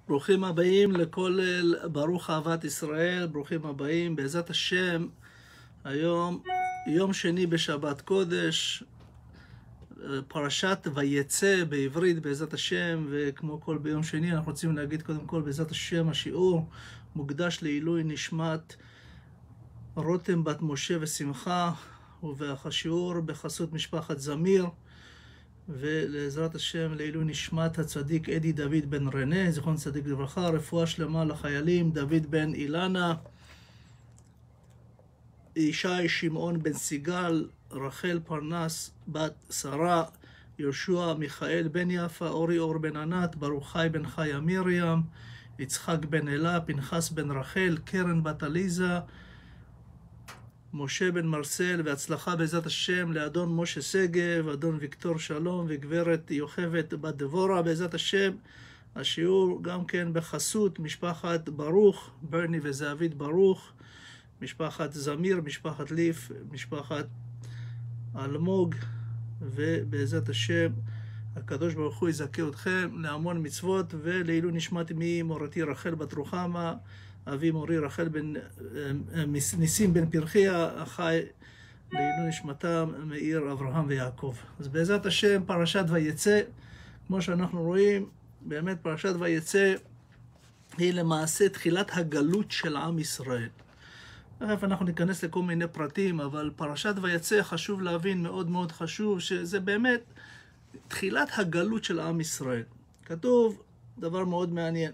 ברוכים הבאים לכל ברוך אהבת ישראל, ברוכים הבאים בעזרת השם. היום יום שני בשבת קודש, פרשת ויצא בעברית בעזרת השם, וכמו כל ביום שני אנחנו רוצים להגיד קודם כל בעזרת השם השיעור מוקדש לעילוי נשמת רותם בת משה ושמחה, והשיעור בחסות משפחת זמיר, ולעזרת השם לעילוי נשמת הצדיק אדי דוד בן רנה, זכרון צדיק לברכה, רפואה שלמה לחיילים דוד בן אילנה, ישי שמעון בן סיגל, רחל פרנס בת שרה, יהושע מיכאל בן יפה, אורי אור בן ענת, ברוך חי בן חיה מרים, יצחק בן אלה, פנחס בן רחל, קרן בת עליזה, משה בן מרסל, והצלחה בעזרת השם לאדון משה שגב, אדון ויקטור שלום וגברת יוכבת בת דבורה בעזרת השם. השיעור גם כן בחסות משפחת ברוך, ברני וזהבית ברוך, משפחת זמיר, משפחת ליף, משפחת אלמוג, ובעזרת השם הקדוש ברוך הוא יזכה אתכם להמון מצוות ולעילוי נשמת אמי מורתי רחל בת רוחמה, אבי מורי רחל בן ניסים בן פרחיה, אחי לעילוי נשמתם מאיר אברהם ויעקב. אז בעזרת השם פרשת ויצא, כמו שאנחנו רואים, באמת פרשת ויצא היא למעשה תחילת הגלות של עם ישראל. תכף אנחנו ניכנס לכל מיני פרטים, אבל פרשת ויצא חשוב להבין, מאוד מאוד חשוב, שזה באמת תחילת הגלות של עם ישראל. כתוב דבר מאוד מעניין.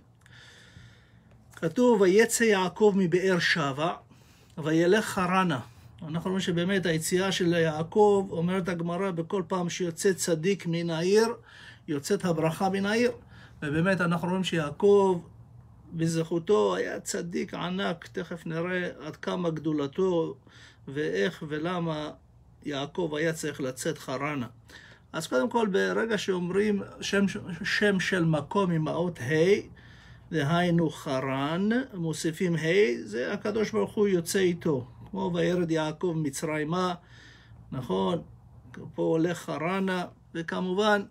כתוב ויצא יעקב מבאר שבע וילך חרנה. אנחנו רואים שבאמת היציאה של יעקב, אומרת הגמרא, בכל פעם שיוצא צדיק מן העיר יוצאת הברכה מן העיר, ובאמת אנחנו רואים שיעקב בזכותו היה צדיק ענק. תכף נראה עד כמה גדולתו ואיך ולמה יעקב היה צריך לצאת חרנה. אז קודם כל ברגע שאומרים שם של מקום עם האות ה', דהיינו חרן, מוסיפים ה', זה הקדוש ברוך הוא יוצא איתו, כמו וירד יעקב מצרימה, נכון? פה הולך חרנה, וכמובן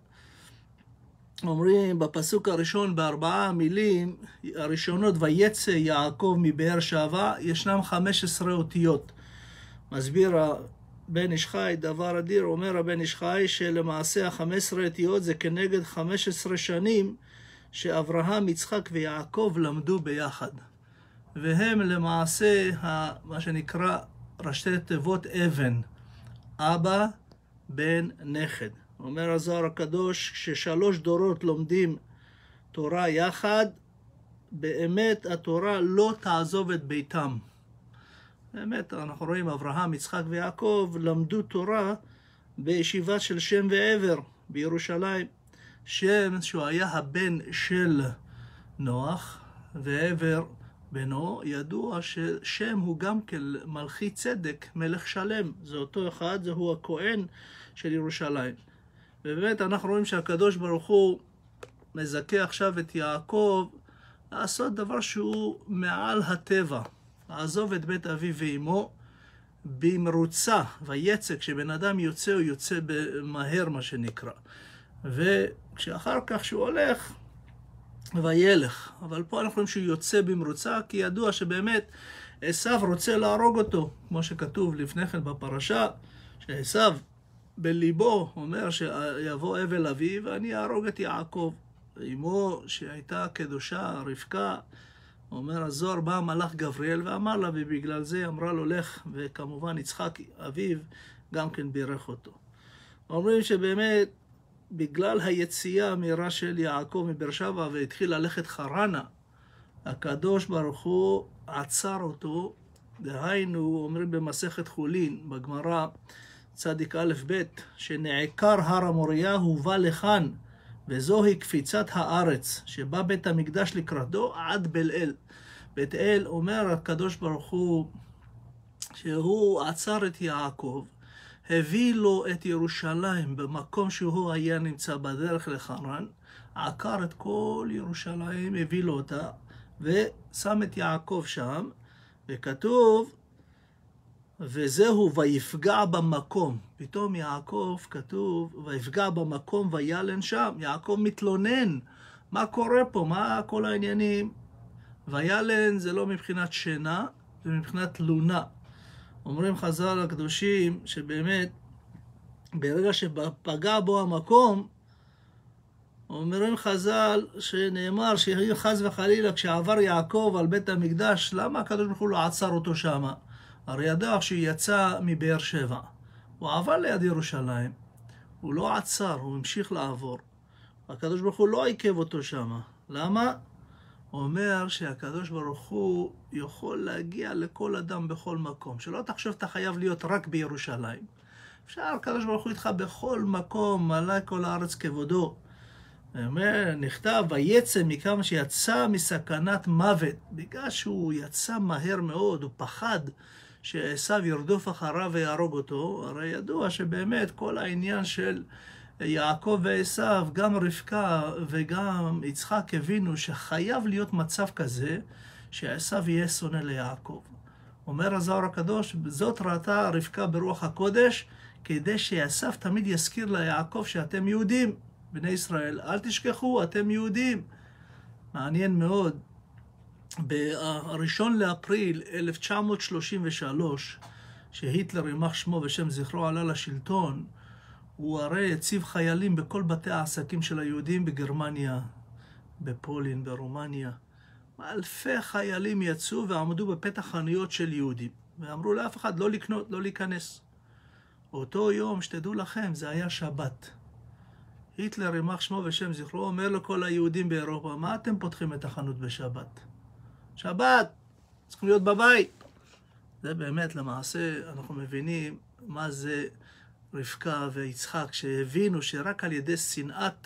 אומרים בפסוק הראשון בארבעה המילים הראשונות ויצא יעקב מבאר שבע, ישנם 15 אותיות. מסביר בן איש חי דבר אדיר, אומר הבן איש חי שלמעשה ה-15 אותיות זה כנגד 15 שנים שאברהם, יצחק ויעקב למדו ביחד, והם למעשה מה שנקרא ראשי תיבות אבן, אבא בן נכד. אומר הזוהר הקדוש, כששלוש דורות לומדים תורה יחד, באמת התורה לא תעזוב את ביתם. באמת אנחנו רואים אברהם, יצחק ויעקב למדו תורה בישיבה של שם ועבר בירושלים. שם שהוא היה הבן של נוח, ועבר בנו, ידוע ששם הוא גם כן מלכי צדק, מלך שלם, זה אותו אחד, זהו הכהן של ירושלים. ובאמת אנחנו רואים שהקדוש ברוך הוא מזכה עכשיו את יעקב לעשות דבר שהוא מעל הטבע, לעזוב את בית אביו ואמו במרוצה, ויצא, כשבן אדם יוצא הוא יוצא מהר מה שנקרא, וכשאחר כך שהוא הולך וילך. אבל פה אנחנו רואים שהוא יוצא במרוצה, כי ידוע שבאמת עשיו רוצה להרוג אותו, כמו שכתוב לפני כן בפרשה, שעשיו בליבו אומר שיבוא אבל אבי ואני אהרוג את יעקב. אמו שהייתה קדושה רבקה, אומר הזוהר, בא המלאך גבריאל ואמר לה, ובגלל זה אמרה לו לך, וכמובן יצחק אביו גם כן בירך אותו. אומרים שבאמת בגלל היציאה מהירה של יעקב מבאר שבע והתחיל ללכת חרנה, הקדוש ברוך הוא עצר אותו. דהיינו אומרים במסכת חולין בגמרא צדיק א' ב', שנעקר הר המוריה הובא לכאן, וזוהי קפיצת הארץ שבא בית המקדש לקראתו עד בל אל. בית אל, אומר הקדוש ברוך הוא שהוא עצר את יעקב, הביא לו את ירושלים במקום שהוא היה נמצא בדרך לחרן, עקר את כל ירושלים, הביא לו אותה ושם את יעקב שם, וכתוב וזהו ויפגע במקום. פתאום יעקב, כתוב ויפגע במקום וילן שם. יעקב מתלונן מה קורה פה? מה כל העניינים? וילן זה לא מבחינת שינה, זה מבחינת תלונה. אומרים חז"ל הקדושים שבאמת ברגע שפגע בו המקום, אומרים חז"ל שנאמר שחס וחלילה כשעבר יעקב על בית המקדש, למה הקדוש ברוך הוא לא עצר אותו שם? הרי ידע שהוא יצא מבאר שבע, הוא עבר ליד ירושלים, הוא לא עצר, הוא המשיך לעבור. הקדוש ברוך הוא לא עיכב אותו שם. למה? הוא אומר שהקדוש ברוך הוא יכול להגיע לכל אדם בכל מקום. שלא תחשוב אתה חייב להיות רק בירושלים. אפשר, הקדוש ברוך הוא איתך בכל מקום, מלא כל הארץ כבודו. נכתב, ויצא מכמה שיצא מסכנת מוות, בגלל שהוא יצא מהר מאוד, הוא פחד שעשיו ירדוף אחריו ויהרוג אותו. הרי ידוע שבאמת כל העניין של יעקב ועשיו, גם רבקה וגם יצחק הבינו שחייב להיות מצב כזה שעשיו יהיה שונא ליעקב. אומר הזוהר הקדוש, זאת ראתה רבקה ברוח הקודש, כדי שעשיו תמיד יזכיר ליעקב שאתם יהודים, בני ישראל, אל תשכחו, אתם יהודים. מעניין מאוד, ב-1 לאפריל 1933, שהיטלר יימח שמו ושם זכרו עלה לשלטון, הוא הרי הציב חיילים בכל בתי העסקים של היהודים בגרמניה, בפולין, ברומניה. אלפי חיילים יצאו ועמדו בפתח חנויות של יהודים, ואמרו לאף אחד לא לקנות, לא להיכנס. אותו יום, שתדעו לכם, זה היה שבת. היטלר יימח שמו ושם זכרו אומר לכל היהודים באירופה, מה אתם פותחים את החנות בשבת? שבת, צריכים להיות בבית. זה באמת, למעשה, אנחנו מבינים מה זה רבקה ויצחק, שהבינו שרק על ידי שנאת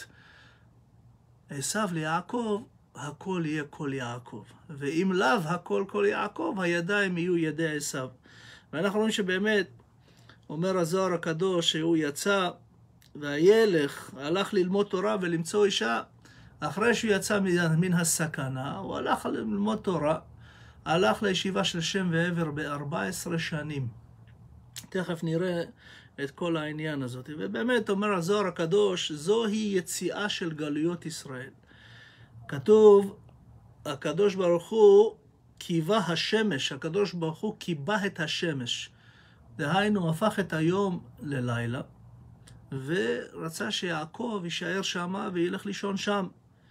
עשיו ליעקב, הכל יהיה כל יעקב. ואם לאו הכל כל יעקב, הידיים יהיו ידי עשיו. ואנחנו רואים שבאמת, אומר הזוהר הקדוש, שהוא יצא והילך, הלך ללמוד תורה ולמצוא אישה. אחרי שהוא יצא מן הסכנה, הוא הלך ללמוד תורה, הלך לישיבה של שם ועבר ב-14 שנים. תכף נראה את כל העניין הזאת. ובאמת אומר הזוהר הקדוש, זוהי יציאה של גלויות ישראל. כתוב, הקדוש ברוך הוא קיבה השמש, הקדוש ברוך הוא קיבה את השמש. דהיינו, הפך את היום ללילה, ורצה שיעקב יישאר שם וילך לישון שם.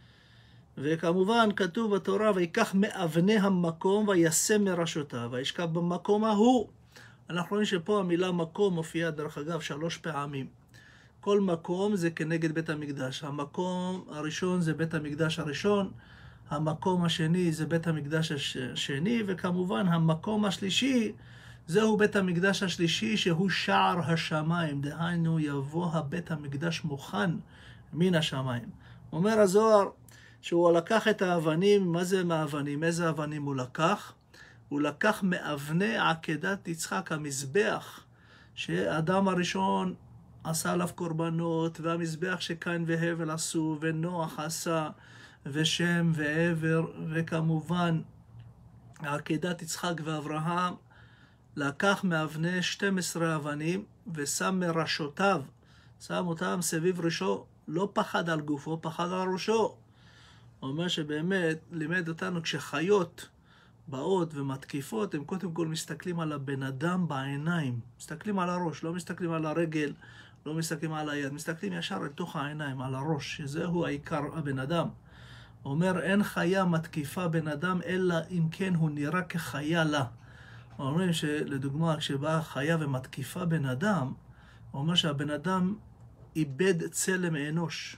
וכמובן כתוב בתורה, ויקח מאבני המקום וישם מראשותיו, וישכב במקום ההוא. אנחנו רואים שפה המילה מקום מופיעה דרך אגב 3 פעמים. כל מקום זה כנגד בית המקדש. המקום הראשון זה בית המקדש הראשון, המקום השני זה בית המקדש השני, וכמובן המקום השלישי זהו בית המקדש השלישי שהוא שער השמיים. דהיינו יבוא הבית המקדש מוכן מן השמיים. אומר הזוהר שהוא לקח את האבנים, מה זה מהאבנים? איזה אבנים הוא לקח? הוא לקח מאבני עקדת יצחק, המזבח שאדם הראשון עשה עליו קורבנות, והמזבח שקין והבל עשו, ונוח עשה, ושם ועבר, וכמובן עקדת יצחק ואברהם. לקח מאבני 12 אבנים ושם מראשותיו, שם אותם סביב ראשו, לא פחד על גופו, פחד על ראשו. הוא אומר שבאמת לימד אותנו כשחיות באות ומתקיפות, הם קודם כל מסתכלים על הבן אדם בעיניים, מסתכלים על הראש, לא מסתכלים על הרגל, לא מסתכלים על היד, מסתכלים ישר לתוך העיניים, על הראש, שזהו העיקר הבן אדם. הוא אומר, אין חיה מתקיפה בן אדם, אלא אם כן הוא נראה כחיה לה. אומרים שלדוגמה, כשבאה חיה ומתקיפה בן אדם, הוא אומר שהבן אדם איבד צלם אנוש.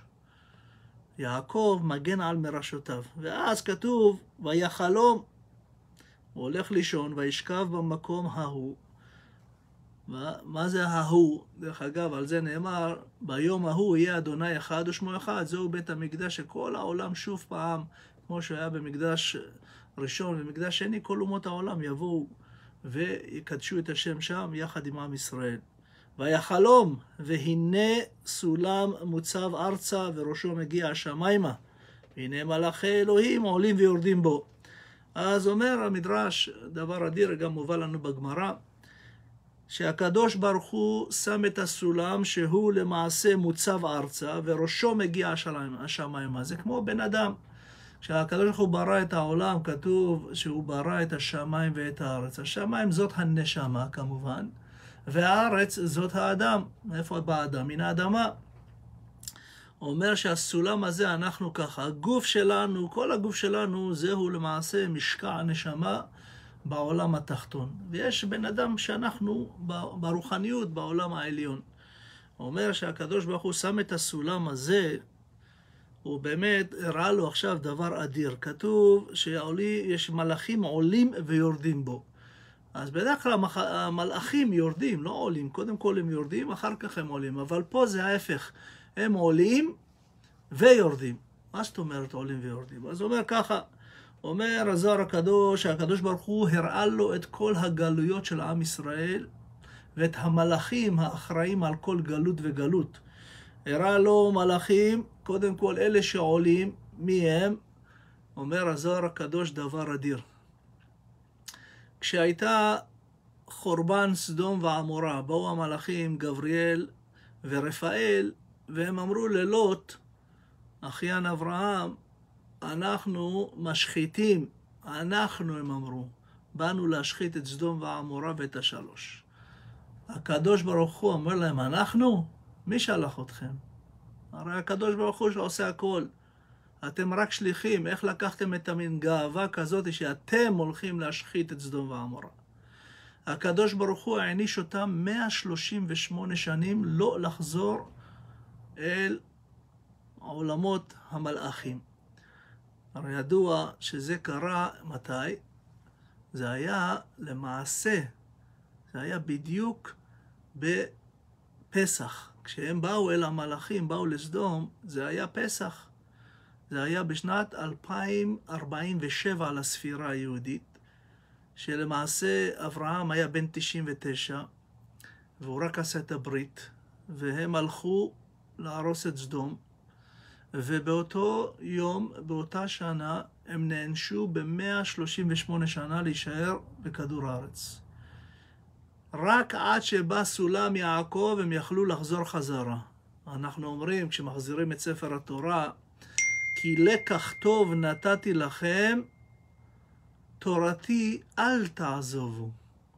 יעקב מגן על מראשותיו. ואז כתוב, ויחלום, הוא הולך לישון, וישכב במקום ההוא. מה זה ההוא? דרך אגב, על זה נאמר, ביום ההוא יהיה אדוני אחד ושמו אחד. זהו בית המקדש שכל העולם שוב פעם, כמו שהיה במקדש ראשון ומקדש שני, כל אומות העולם יבואו ויקדשו את השם שם יחד עם עם ישראל. ויחלום, והנה סולם מוצב ארצה וראשו מגיע השמיימה. והנה מלאכי אלוהים עולים ויורדים בו. אז אומר המדרש, דבר אדיר גם מובא לנו בגמרא, שהקדוש ברוך הוא שם את הסולם שהוא למעשה מוצב ארצה וראשו מגיע השמיימה. זה כמו בן אדם. כשהקדוש ברוך הוא ברא את העולם, כתוב שהוא ברא את השמיים ואת הארץ. השמיים זאת הנשמה כמובן, והארץ זאת האדם. איפה בא האדם? מן האדמה. אומר שהסולם הזה אנחנו ככה, הגוף שלנו, כל הגוף שלנו זהו למעשה משקע הנשמה בעולם התחתון. ויש בן אדם שאנחנו ברוחניות בעולם העליון. אומר שהקדוש ברוך הוא שם את הסולם הזה, הוא באמת הראה לו עכשיו דבר אדיר. כתוב שיש מלאכים עולים ויורדים בו. אז בדרך כלל המלאכים יורדים, לא עולים. קודם כל הם יורדים, אחר כך הם עולים. אבל פה זה ההפך. הם עולים ויורדים. מה זאת אומרת עולים ויורדים? אז הוא אומר ככה, אומר הזוהר הקדוש, שהקדוש ברוך הוא הראה לו את כל הגלויות של עם ישראל, ואת המלאכים האחראים על כל גלות וגלות. הראה לו מלאכים, קודם כל אלה שעולים, מי הם? אומר הזוהר הקדוש דבר אדיר. כשהייתה חורבן סדום ועמורה, באו המלאכים גבריאל ורפאל, והם אמרו ללוט, אחיין אברהם, אנחנו משחיתים, אנחנו הם אמרו, באנו להשחית את סדום ועמורה ואת השלוש. הקדוש ברוך הוא אומר להם, אנחנו? מי שלח אתכם? הרי הקדוש ברוך הוא שעושה הכל. אתם רק שליחים, איך לקחתם את המין גאווה כזאת שאתם הולכים להשחית את סדום ועמורה? הקדוש ברוך הוא העניש אותם 138 שנים לא לחזור אל עולמות המלאכים. הרי ידוע שזה קרה מתי? זה היה למעשה, זה היה בדיוק בפסח. כשהם באו אל המלאכים, באו לסדום, זה היה פסח. זה היה בשנת 2047 לספירה היהודית, שלמעשה אברהם היה בן 99, והוא רק עשה את הברית, והם הלכו להרוס את סדום, ובאותו יום, באותה שנה, הם נענשו ב-138 שנה להישאר בכדור הארץ. רק עד שבא סולם יעקב הם יכלו לחזור חזרה. אנחנו אומרים, כשמחזירים את ספר התורה, כי לקח טוב נתתי לכם, תורתי אל תעזובו.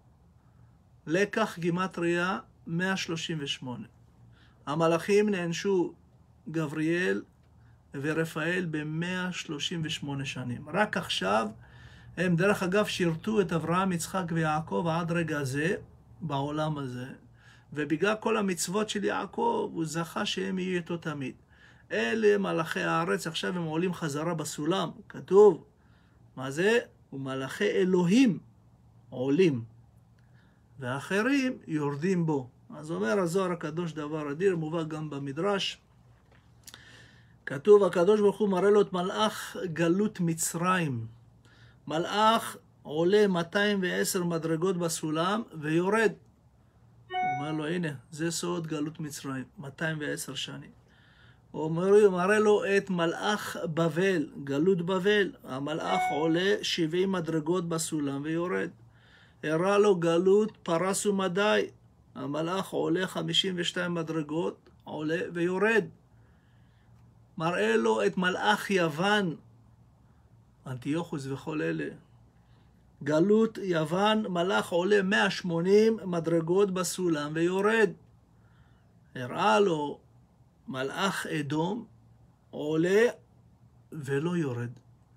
לקח גימטריה 138. המלאכים נענשו גבריאל ורפאל ב-138 שנים. רק עכשיו הם דרך אגב שירתו את אברהם, יצחק ויעקב עד רגע זה בעולם הזה. ובגלל כל המצוות של יעקב הוא זכה שהם יהיו איתו תמיד. אלה מלאכי הארץ, עכשיו הם עולים חזרה בסולם. כתוב, מה זה? ומלאכי אלוהים עולים, ואחרים יורדים בו. אז אומר הזוהר הקדוש דבר אדיר, מובא גם במדרש. כתוב, הקדוש ברוך הוא מראה לו את מלאך גלות מצרים. מלאך עולה 210 מדרגות בסולם ויורד. הוא אומר לו, הנה, זה סוד גלות מצרים, 210 שנים. הוא מראה לו את מלאך בבל, גלות בבל. המלאך עולה 70 מדרגות בסולם ויורד. הראה לו גלות פרס ומדי. המלאך עולה 52 מדרגות, עולה ויורד. מראה לו את מלאך יוון, אנטיוכוס וכל אלה. גלות יוון, מלאך עולה 180 מדרגות בסולם ויורד. הראה לו מלאך אדום, עולה ולא יורד.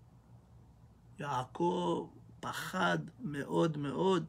יעקב פחד מאוד מאוד.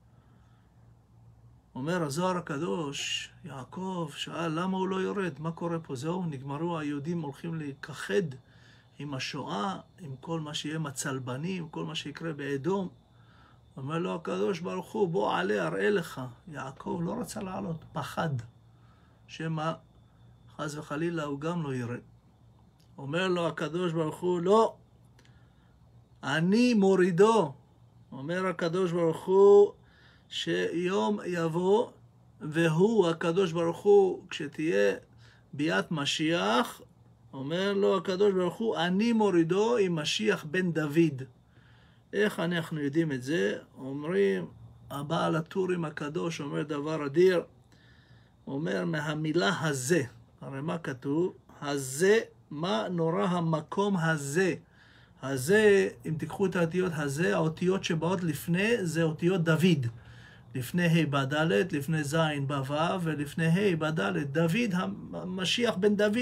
אומר הזוהר הקדוש, יעקב שאל למה הוא לא יורד? מה קורה פה? זהו, נגמרו, היהודים הולכים להיכחד עם השואה, עם כל מה שיהיה מצלבנים, כל מה שיקרה באדום. אומר לו הקדוש ברוך הוא, בוא עלה, אראה לך. יעקב לא רצה לעלות, פחד. שמה חס וחלילה הוא גם לא ירד. אומר לו הקדוש ברוך הוא, לא, אני מורידו. אומר הקדוש ברוך הוא, שיום יבוא, והוא הקדוש ברוך הוא, כשתהיה ביאת משיח, אומר לו הקדוש ברוך הוא, אני מורידו עם משיח בן דוד. איך אנחנו יודעים את זה? אומרים, הבעל הטורים הקדוש אומר דבר אדיר, אומר מהמילה הזה, הרי מה כתוב? הזה, מה נורא המקום הזה? הזה, אם תיקחו את האותיות הזה, האותיות שבאות לפני זה אותיות דוד. לפני ה' בד', לפני ז' בו' ולפני ה' בד'. דוד, המשיח בן דוד,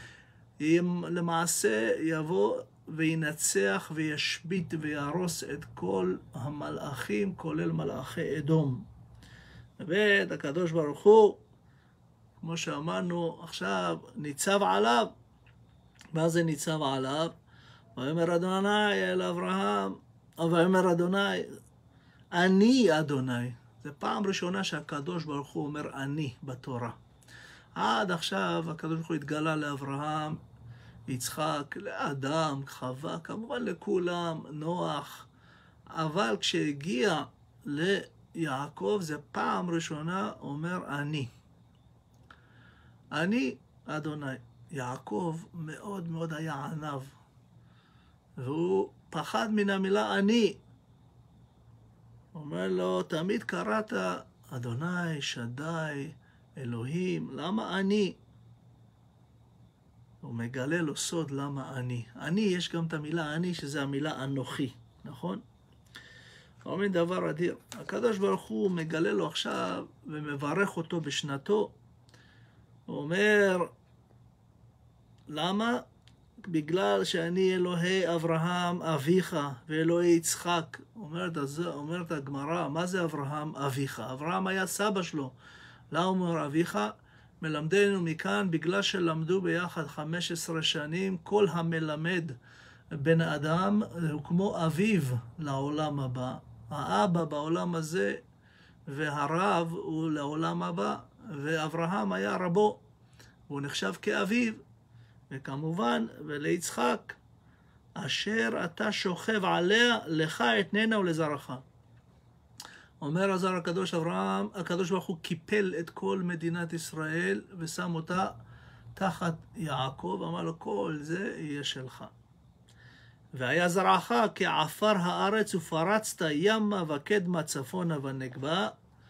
למעשה יבוא וינצח וישבית ויהרוס את כל המלאכים, כולל מלאכי אדום. באמת, הקדוש ברוך הוא, כמו שאמרנו, עכשיו ניצב עליו. מה זה ניצב עליו? ויאמר אדוני אל אברהם, ויאמר אדוני, אני אדוני. זה פעם ראשונה שהקדוש ברוך הוא אומר אני בתורה. עד עכשיו הקדוש ברוך הוא התגלה לאברהם, יצחק, לאדם, חווה, כמובן לכולם, נוח. אבל כשהגיע ליעקב, זה פעם ראשונה אומר אני. אני אדוני. יעקב מאוד מאוד היה עניו. והוא פחד מן המילה אני. אומר לו, תמיד קראת אדוני, שדי, אלוהים, למה אני? הוא מגלה לו סוד למה אני. אני, יש גם את המילה אני, שזה המילה אנוכי, נכון? אומר דבר אדיר. הקדוש ברוך הוא מגלה לו עכשיו ומברך אותו בשנתו. הוא אומר, למה? בגלל שאני אלוהי אברהם אביך ואלוהי יצחק. אומרת הגמרא, מה זה אברהם אביך? אברהם היה סבא שלו. למה אומר אביך? מלמדנו מכאן, בגלל שלמדו ביחד 15 שנים, כל המלמד בן אדם הוא כמו אביו לעולם הבא. האבא בעולם הזה והרב הוא לעולם הבא, ואברהם היה רבו. הוא נחשב כאביו. וכמובן, וליצחק, אשר אתה שוכב עליה, לך אתננה ולזרעך. אומר הזר הקדוש אברהם, הקדוש ברוך הוא קיפל את כל מדינת ישראל, ושם אותה תחת יעקב, אמר לו, כל זה יהיה שלך. והיה זרעך כעפר הארץ, ופרצת ימה וקדמה צפונה ונגבה,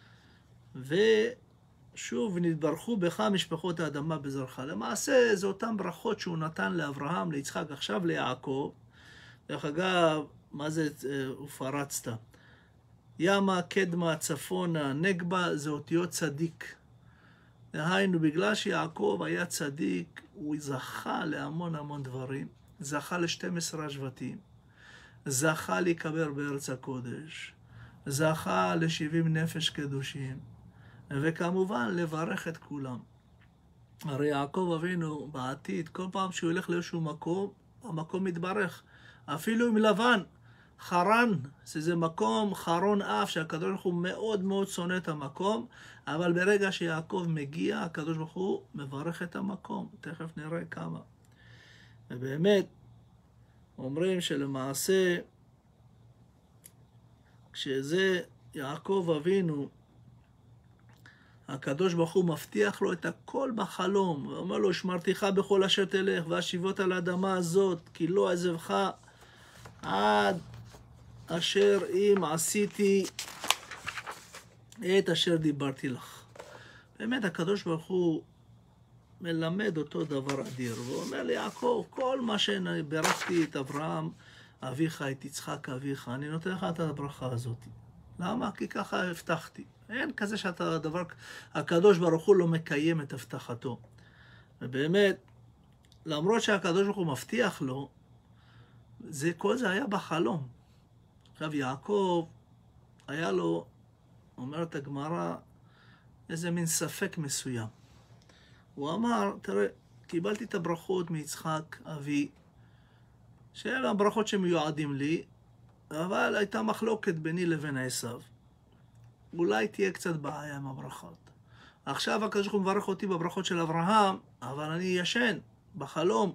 שוב, נתברכו בך משפחות האדמה בזרעך. למעשה, זה אותן ברכות שהוא נתן לאברהם, ליצחק, עכשיו ליעקב. דרך אגב, מה זה ופרצת? ימה, קדמה, צפונה, נגבה, זה אותיות צדיק. דהיינו, בגלל שיעקב היה צדיק, הוא זכה להמון המון דברים. זכה ל12 השבטים. זכה להיקבר בארץ הקודש. זכה ל70 נפש קדושים. וכמובן לברך את כולם. הרי יעקב אבינו בעתיד, כל פעם שהוא ילך לאיזשהו מקום, המקום מתברך. אפילו עם לבן, חרן, שזה מקום חרון אף, שהקדוש ברוך הוא מאוד מאוד שונא את המקום, אבל ברגע שיעקב מגיע, הקדוש ברוך הוא מברך את המקום. תכף נראה כמה. ובאמת, אומרים שלמעשה, כשזה יעקב אבינו, הקדוש ברוך הוא מבטיח לו את הכל בחלום, ואומר לו, שמרתיך בכל אשר תלך, והשיבות על האדמה הזאת, כי לא עזבך, עד אשר אם עשיתי את אשר דיברתי לך. באמת הקדוש ברוך הוא מלמד אותו דבר אדיר, ואומר ליעקב, כל מה שברכתי את אברהם, אביך, את יצחק אביך, אני נותן לך את הברכה הזאת. למה? כי ככה הבטחתי. אין כזה שאתה הדבר, הקדוש ברוך הוא לא מקיים את הבטחתו. ובאמת, למרות שהקדוש ברוך הוא מבטיח לו, כל זה היה בחלום. עכשיו יעקב, היה לו, אומרת הגמרא, איזה מין ספק מסוים. הוא אמר, תראה, קיבלתי את הברכות מיצחק אבי, שאלה הברכות שמיועדים לי, אבל הייתה מחלוקת ביני לבין עשיו. אולי תהיה קצת בעיה עם הברכות. עכשיו הקדוש ברוך הוא מברך אותי בברכות של אברהם, אבל אני ישן, בחלום.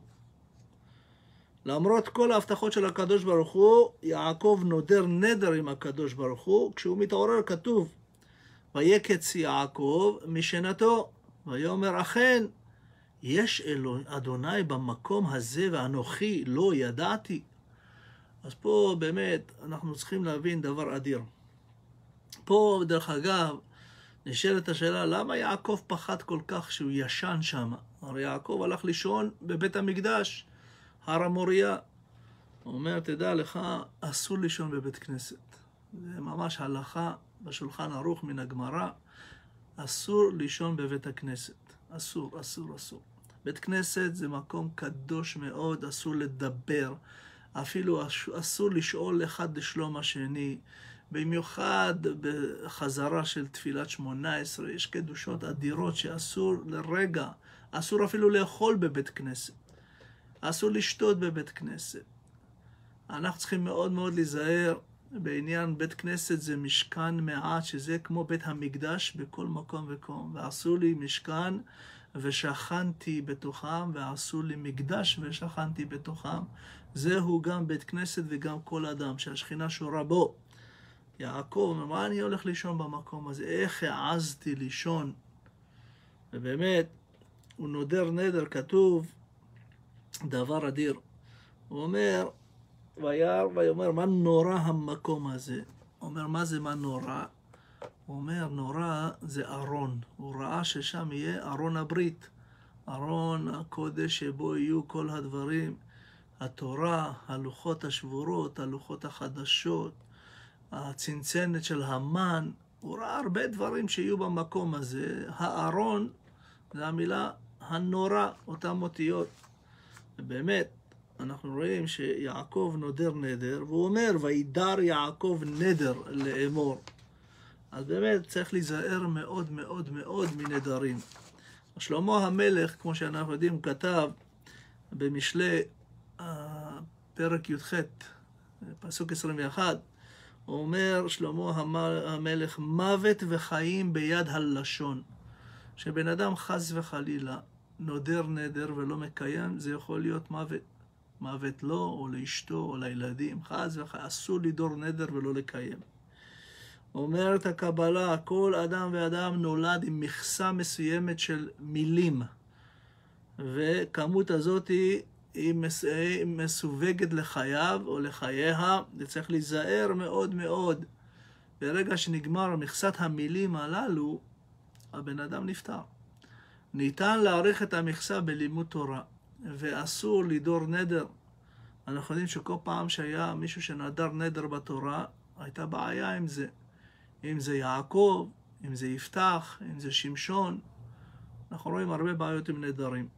למרות כל ההבטחות של הקדוש ברוך הוא, יעקב נודר נדר עם הקדוש ברוך הוא, כשהוא מתעורר כתוב, ויקץ יעקב משנתו, ויאמר אכן, יש אדוני במקום הזה ואנוכי לא ידעתי. אז פה באמת אנחנו צריכים להבין דבר אדיר. פה, דרך אגב, נשאלת השאלה, למה יעקב פחד כל כך שהוא ישן שם? הרי יעקב הלך לישון בבית המקדש, הר המוריה. הוא אומר, תדע לך, אסור לישון בבית כנסת. זה ממש הלכה בשולחן ערוך מן הגמרא, אסור לישון בבית הכנסת. אסור, אסור, אסור. בית כנסת זה מקום קדוש מאוד, אסור לדבר. אפילו אסור לשאול אחד לשלום השני. במיוחד בחזרה של תפילת 18, יש קדושות אדירות שאסור לרגע, אסור אפילו לאכול בבית כנסת. אסור לשתות בבית כנסת. אנחנו צריכים מאוד מאוד להיזהר בעניין בית כנסת, זה משכן מעט, שזה כמו בית המקדש בכל מקום ומקום. ועשו לי משכן ושכנתי בתוכם, ועשו לי מקדש ושכנתי בתוכם. זהו גם בית כנסת וגם כל אדם שהשכינה שורה בו. יעקב אומר, מה אני הולך לישון במקום הזה? איך העזתי לישון? ובאמת, הוא נודר נדר, כתוב דבר אדיר. הוא אומר, ויאמר, מה נורא המקום הזה? הוא אומר, מה זה מה נורא? הוא אומר, נורא זה ארון. הוא ראה ששם יהיה ארון הברית. ארון הקודש שבו יהיו כל הדברים, התורה, הלוחות השבורות, הלוחות החדשות, הצנצנת של המן. הוא ראה הרבה דברים שיהיו במקום הזה. הארון זה המילה הנורא, אותם אותיות. ובאמת, אנחנו רואים שיעקב נודר נדר, והוא אומר, וידר יעקב נדר לאמור. אז באמת צריך להיזהר מאוד מאוד מאוד מנדרים. שלמה המלך, כמו שאנחנו יודעים, הוא כתב במשלי פרק י"ח, פסוק 21, הוא אומר, שלמה המלך, מוות וחיים ביד הלשון. שבן אדם חס וחלילה נודר נדר ולא מקיים, זה יכול להיות מוות. מוות לו או לאשתו או לילדים. חס וחלילה, אסור לדור נדר ולא לקיים. אומרת הקבלה, כל אדם ואדם נולד עם מכסה מסוימת של מילים. וכמות הזאת היא מסווגת לחייו או לחייה, וצריך להיזהר מאוד מאוד. ברגע שנגמר מכסת המילים הללו, הבן אדם נפטר. ניתן להאריך את המכסה בלימוד תורה, ואסור לדור נדר. אנחנו יודעים שכל פעם שהיה מישהו שנדר נדר בתורה, הייתה בעיה עם זה. אם זה יעקב, אם זה יפתח, אם זה שמשון. אנחנו רואים הרבה בעיות עם נדרים.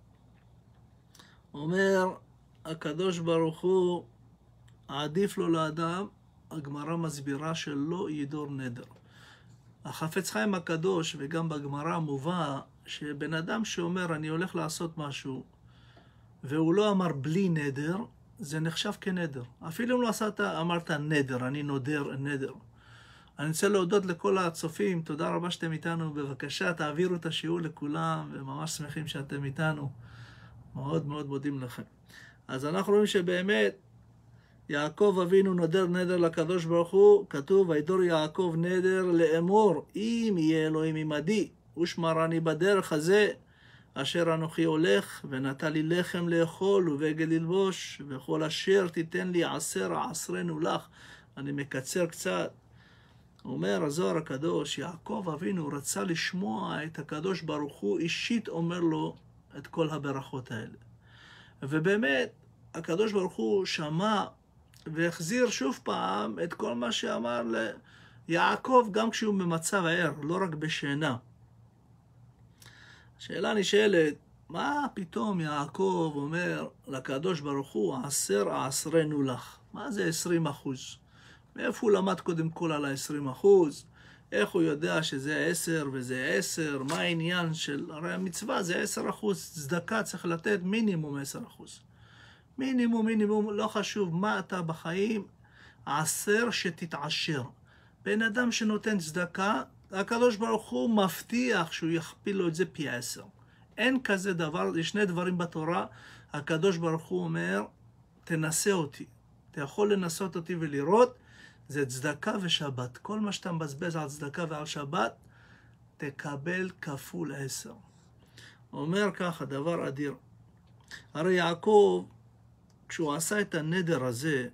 אומר, הקדוש ברוך הוא, עדיף לו לאדם, הגמרא מסבירה שלא ידור נדר. החפץ חיים הקדוש, וגם בגמרא מובא, שבן אדם שאומר, אני הולך לעשות משהו, והוא לא אמר בלי נדר, זה נחשב כנדר. אפילו אם לא אמרת נדר, אני נודר נדר. אני רוצה להודות לכל הצופים, תודה רבה שאתם איתנו, בבקשה תעבירו את השיעור לכולם, וממש שמחים שאתם איתנו. מאוד מאוד מודים לכם. אז אנחנו רואים שבאמת, יעקב אבינו נודר נדר לקדוש ברוך הוא, כתוב, וידור יעקב נדר לאמור, אם יהיה אלוהים עמדי, ושמרני בדרך הזה, אשר אנוכי הולך, ונתן לי לחם לאכול ובגד ללבוש, וכל אשר תיתן לי עשרנו לך. אני מקצר קצת. אומר הזוהר הקדוש, יעקב אבינו רצה לשמוע את הקדוש ברוך הוא, אישית אומר לו את כל הברכות האלה. ובאמת, הקדוש ברוך הוא שמע והחזיר שוב פעם את כל מה שאמר ליעקב, גם כשהוא במצב ער, לא רק בשינה. השאלה נשאלת, מה פתאום יעקב אומר לקדוש ברוך הוא, עשרנו לך? מה זה 20%? מאיפה הוא למד קודם כל על ה-20%? איך הוא יודע שזה 10 וזה 10? מה העניין של... הרי המצווה זה 10%, צדקה צריך לתת מינימום 10%. מינימום, לא חשוב מה אתה בחיים, 10 שתתעשר. בן אדם שנותן צדקה, הקדוש ברוך הוא מבטיח שהוא יכפיל לו את זה פי 10. אין כזה דבר, יש שני דברים בתורה, הקדוש ברוך הוא אומר, תנסה אותי. אתה יכול לנסות אותי ולראות, זה צדקה ושבת. כל מה שאתה מבזבז על צדקה ועל שבת, תקבל כפול 10. אומר ככה, דבר אדיר. הרי יעקב, כשהוא עשה את הנדר הזה,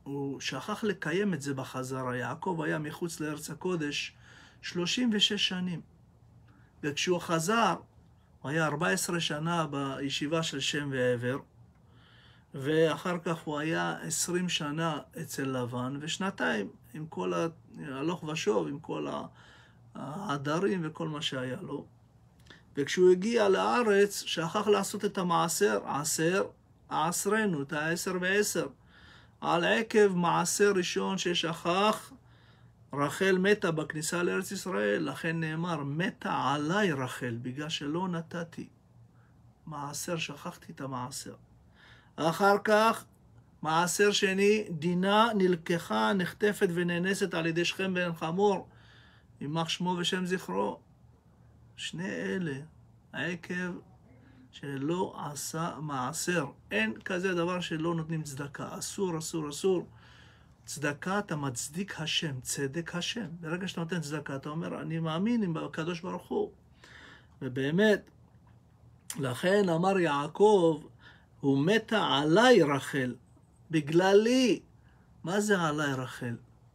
הוא שכח לקיים את זה בחזרה. יעקב היה מחוץ לארץ הקודש 36 שנים. וכשהוא חזר, הוא היה 14 שנה בישיבה של שם ועבר, ואחר כך הוא היה 20 שנה אצל לבן, ושנתיים עם כל הלוך ושוב, עם כל העדרים וכל מה שהיה לו. וכשהוא הגיע לארץ, שכח לעשות את המעשר, עשרנו, את ה10 ו10. על עקב מעשר ראשון ששכח, רחל מתה בכניסה לארץ ישראל, לכן נאמר, מתה עליי רחל, בגלל שלא נתתי. מעשר, שכחתי את המעשר. אחר כך, מעשר שני, דינה נלקחה, נחטפת ונאנסת על ידי שכם בן חמור, יימח שמו ושם זכרו. שני אלה, העקב שלא עשה מעשר. אין כזה דבר שלא נותנים צדקה. אסור, אסור, אסור. צדקה אתה מצדיק השם, צדק השם. ברגע שאתה נותן צדקה, אתה אומר, אני מאמין בקדוש ברוך הוא. ובאמת, לכן אמר יעקב, הוא מתה עליי רחל, בגללי. מה זה עליי רחל?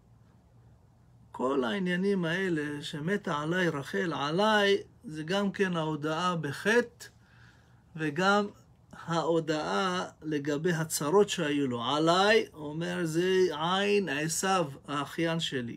כל העניינים האלה שמתה עליי רחל, עליי זה גם כן ההודעה בחטא, וגם ההודעה לגבי הצרות שהיו לו. עליי, אומר, זה עין עשיו, האחיין שלי.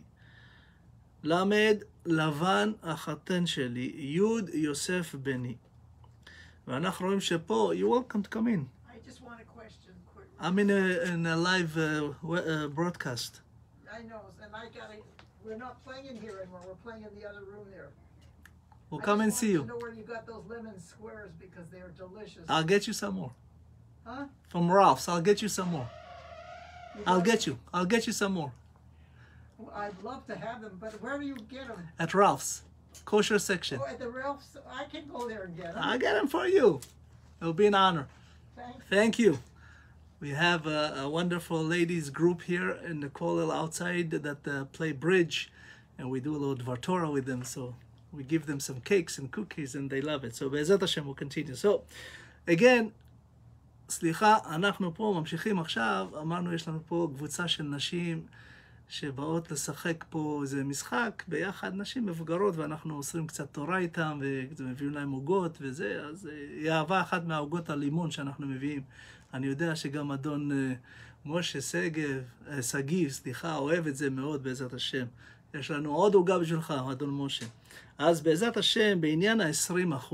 למד, לבן, החתן שלי. יוד, יוסף בני. ואנחנו רואים שפה, you're welcome to come in. I just want a question quick. I'm in a live broadcast. I know, and we're not playing in here anymore, we're playing in the other room there. We'll come and see I you. just wanted to know where you got those lemon squares because they are delicious. I'll get you some more. Huh? From Ralph's, I'll get you some more. I'll get you some more. Well, I'd love to have them, but where do you get them? At Ralph's, kosher section. Oh, at the Ralph's? I can go there and get them. I'll get them for you. It'll be an honor. Thanks. Thank you. We have a wonderful ladies group here in the kollel outside that play bridge, and we do a little Dvar Torah with them. So we give them some cakes and cookies, and they love it. So Be'ezrat Hashem will continue. So again, סליחה, אנחנו פה ממשיכים עכשיו. אמרנו, יש לנו פה קבוצה של נשים שבאות לשחק פה איזה משחק ביחד, נשים מבוגרות, ואנחנו עושים קצת תורה איתם, ומביאים להם עוגות וזה, אז היא אהבה אחת מהעוגות הלימון שאנחנו מביאים. אני יודע שגם אדון משה שגיב, אוהב את זה מאוד בעזרת השם. יש לנו עוד עוגה בשבילך, אדון משה. אז בעזרת השם, בעניין ה-20%,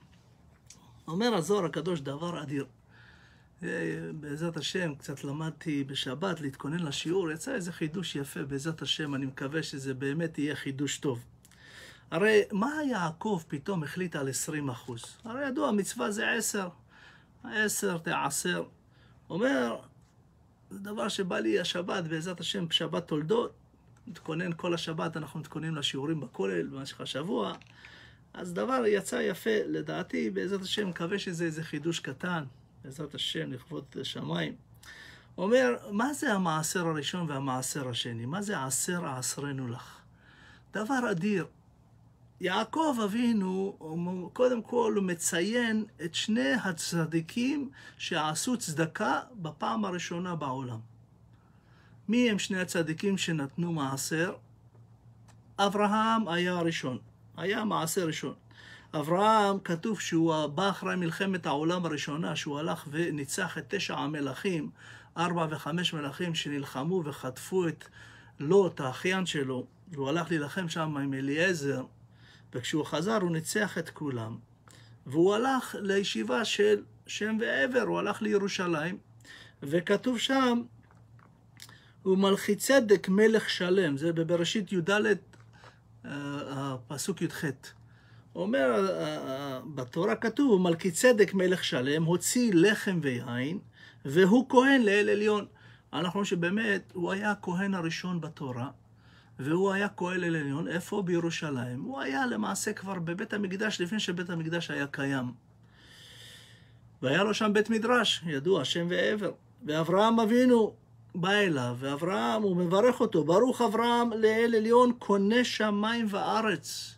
אומר הזוהר הקדוש דבר אדיר. בעזרת השם, קצת למדתי בשבת להתכונן לשיעור, יצא איזה חידוש יפה, בעזרת השם, אני מקווה שזה באמת יהיה חידוש טוב. הרי מה יעקב פתאום החליט על 20%? הרי ידוע, המצווה זה 10 תעשר. אומר, זה דבר שבא לי השבת, בעזרת השם, שבת תולדות, נתכונן כל השבת, אנחנו נתכוננים לשיעורים בכולל במשך השבוע, אז דבר יצא יפה, לדעתי, בעזרת השם, מקווה שזה איזה חידוש קטן, בעזרת השם, לכבוד שמיים. אומר, מה זה המעשר הראשון והמעשר השני? מה זה עשרנו לך? דבר אדיר. יעקב אבינו, קודם כל, הוא מציין את שני הצדיקים שעשו צדקה בפעם הראשונה בעולם. מי הם שני הצדיקים שנתנו מעשר? אברהם היה הראשון. היה מעשר ראשון. אברהם, כתוב שהוא בא אחרי מלחמת העולם הראשונה, שהוא הלך וניצח את 9 המלכים, 4 ו5 מלכים שנלחמו וחטפו את לוט, האחיין שלו, והוא הלך להילחם שם עם אליעזר, וכשהוא חזר הוא ניצח את כולם. והוא הלך לישיבה של שם ועבר, הוא הלך לירושלים, וכתוב שם, הוא מלכי צדק מלך שלם, זה בבראשית י"ד, הפסוק י"ח. אומר, בתורה כתוב, הוא מלכי צדק מלך שלם, הוציא לחם ויין, והוא כהן לאל עליון. אנחנו רואים שבאמת הוא היה הכהן הראשון בתורה, והוא היה כהן לאל עליון. איפה? בירושלים. הוא היה למעשה כבר בבית המקדש, לפני שבית המקדש היה קיים. והיה לו שם בית מדרש, ידוע, שם ועבר. ואברהם אבינו בא אליו, ואברהם, הוא מברך אותו, ברוך אברהם לאל עליון, קונה שמיים וארץ.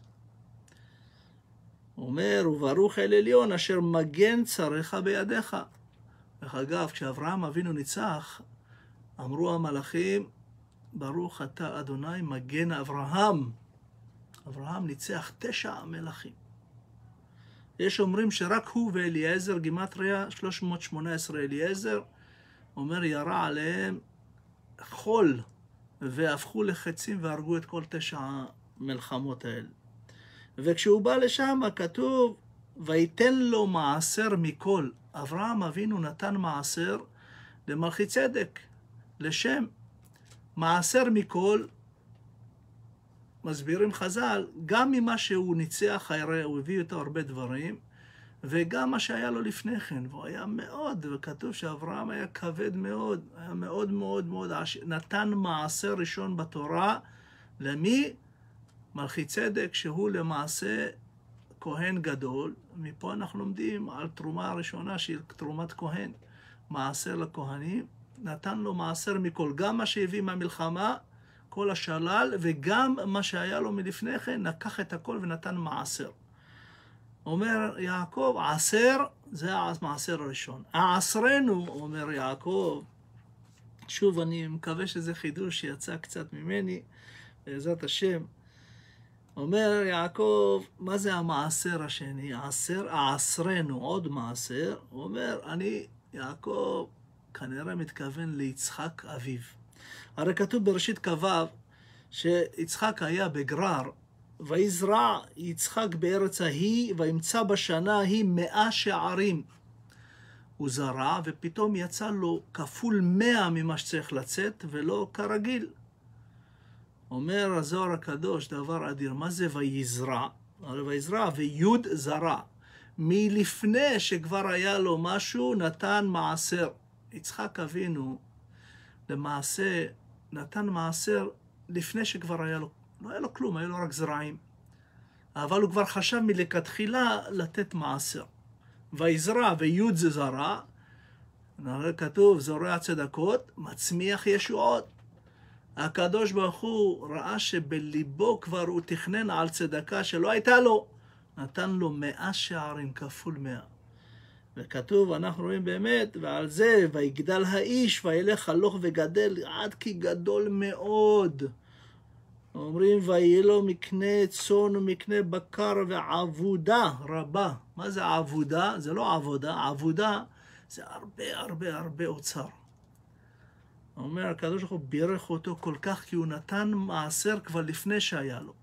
הוא אומר, וברוך אל עליון, אשר מגן צריך בידיך. ואגב, כשאברהם אבינו ניצח, אמרו המלאכים, ברוך אתה אדוני מגן אברהם. אברהם ניצח 9 מלכים. יש אומרים שרק הוא ואליעזר, גימטריה 318 אליעזר, אומר ירה עליהם חול והפכו לחצים והרגו את כל 9 מלחמות האלה. וכשהוא בא לשם כתוב ויתן לו מעשר מכל. אברהם אבינו נתן מעשר למלכי צדק, לשם. מעשר מכל, מסבירים חז"ל, גם ממה שהוא ניצח, הרי הוא הביא איתו הרבה דברים, וגם מה שהיה לו לפני כן, והוא היה מאוד, וכתוב שאברהם היה כבד מאוד, היה מאוד מאוד מאוד, נתן מעשר ראשון בתורה, למי? מלכי צדק, שהוא למעשה כהן גדול. מפה אנחנו לומדים על תרומה הראשונה שהיא תרומת כהן, מעשר לכהנים, נתן לו מעשר מכל, גם מה שהביא מהמלחמה, כל השלל, וגם מה שהיה לו מלפני כן, לקח את הכל ונתן מעשר. אומר יעקב, עשר, זה המעשר הראשון. העשרנו, אומר יעקב, שוב אני מקווה שזה חידוש שיצא קצת ממני, בעזרת השם. אומר יעקב, מה זה המעשר השני? העשרנו, עוד מעשר. הוא אומר, יעקב כנראה מתכוון ליצחק אביו. הרי כתוב בראשית כ"ו שיצחק היה בגרר, ויזרע יצחק בארץ ההיא, וימצא בשנה ההיא 100 שערים. הוא זרע, ופתאום יצא לו כפול 100 ממה שצריך לצאת, ולא כרגיל. אומר הזוהר הקדוש דבר אדיר, מה זה ויזרע? הרי ויזרע ויוד זרע. מלפני שכבר היה לו משהו, נתן מעשר. יצחק אבינו למעשה נתן מעשר לפני שכבר היה לו, לא היה לו כלום, היה לו רק זרעים. אבל הוא כבר חשב מלכתחילה לתת מעשר. ויזרע ויוד זרע, כתוב זורע צדקות, מצמיח ישועות. הקדוש ברוך הוא ראה שבליבו כבר הוא תכנן על צדקה שלא הייתה לו, נתן לו 100 שערים כפול 100. וכתוב, אנחנו רואים באמת, ועל זה, ויגדל האיש, וילך הלוך וגדל, עד כי גדול מאוד. אומרים, ויהיה לו מקנה צאן ומקנה בקר ועבודה רבה. מה זה עבודה? זה לא עבודה, עבודה זה הרבה הרבה הרבה אוצר. אומר, הקדוש ברוך הוא בירך אותו כל כך, כי הוא נתן מעשר כבר לפני שהיה לו.